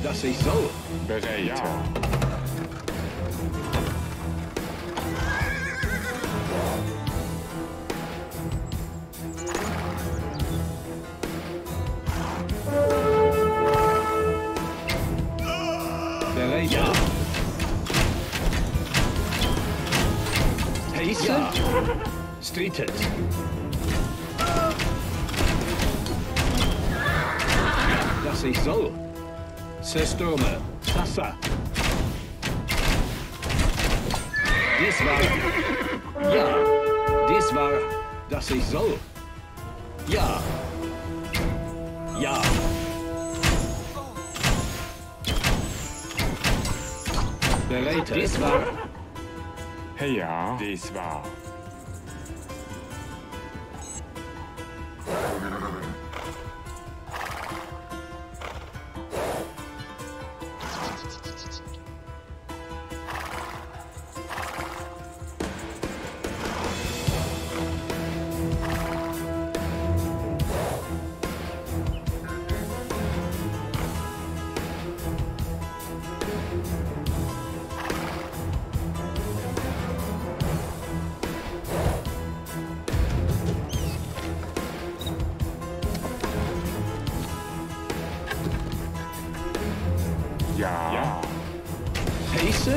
dass ich soll. Bereit. Ja. Bereit. Ja. Pace. Ja. Streetet. Dass ich soll. Systeme. Tasse. Dies war... Ja. Dies war... dass ich soll. Ja. Ja. Bereit. Dies war... Ja, dies war. Ja. Ja. Pace.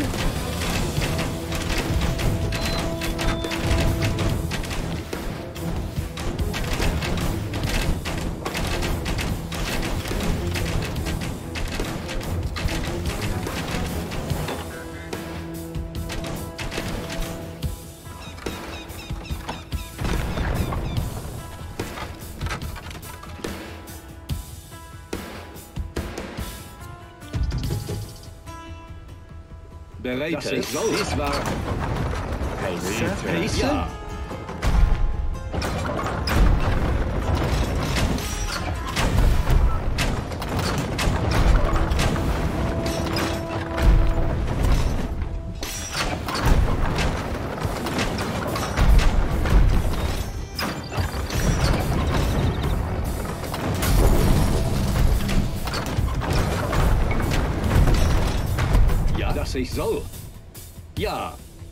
Bereit. Dass ich soll. Dies war... Pace. Ja. Dass ich soll. Ja.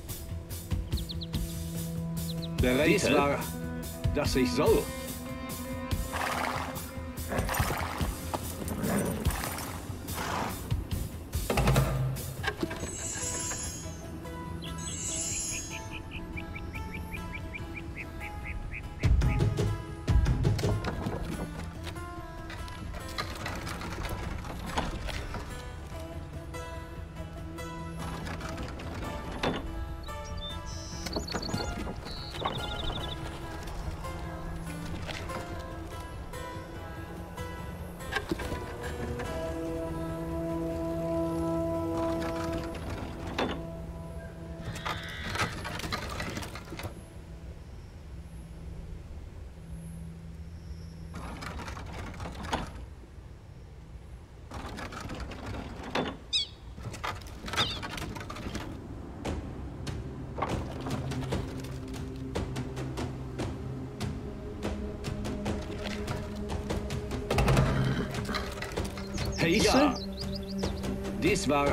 Bereit. Dies war, dass ich soll. Pace. Ja. Dies war...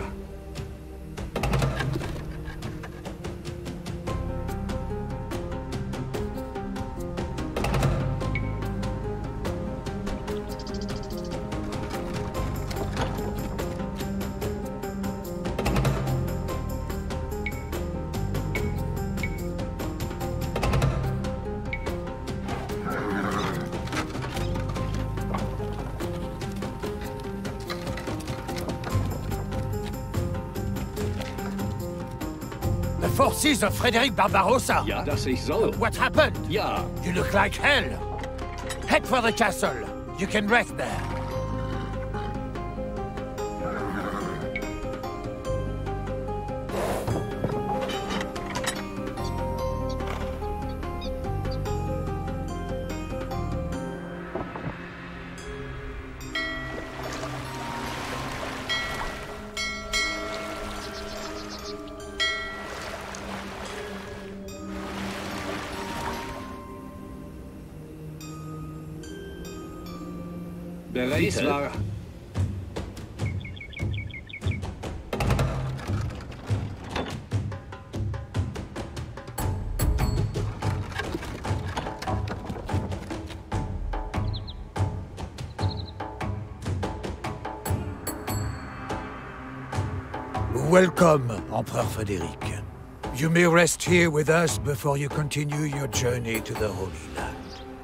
Forces of Frederick Barbarossa. Ja, dass ich soll. What happened? Ja. You look like hell. Head for the castle. You can rest there. Bereit. Dies war... Welcome, Emperor Frederick. You may rest here with us before you continue your journey to the Holy Land.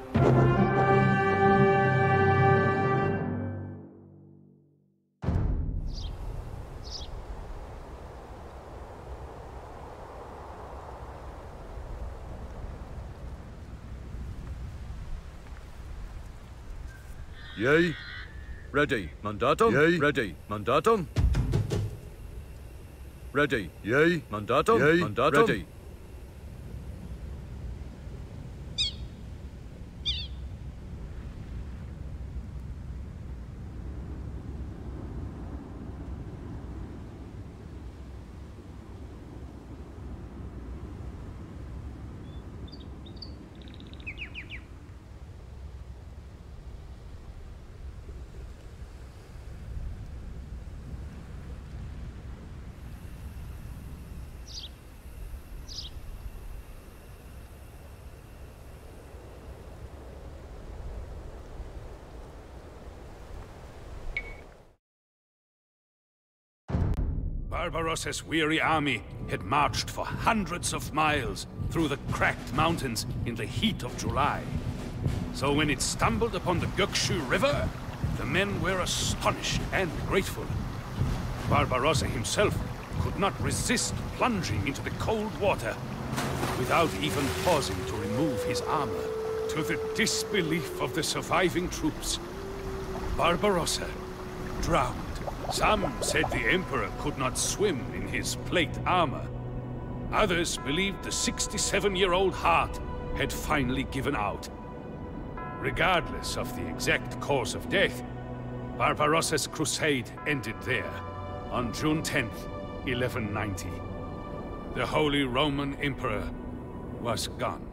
Yea. Ready. Mandatum. Yea. Ready. Mandatum. Ready. Yea. Mandatum. Yea. Mandatum. Ready. Barbarossa's weary army had marched for hundreds of miles through the cracked mountains in the heat of July. So when it stumbled upon the Göksü River, the men were astonished and grateful. Barbarossa himself could not resist plunging into the cold water without even pausing to remove his armor. To the disbelief of the surviving troops, Barbarossa drowned. Some said the Emperor could not swim in his plate armor. Others believed the 67-year-old heart had finally given out. Regardless of the exact cause of death, Barbarossa's crusade ended there, on June 10th, 1190. The Holy Roman Emperor was gone.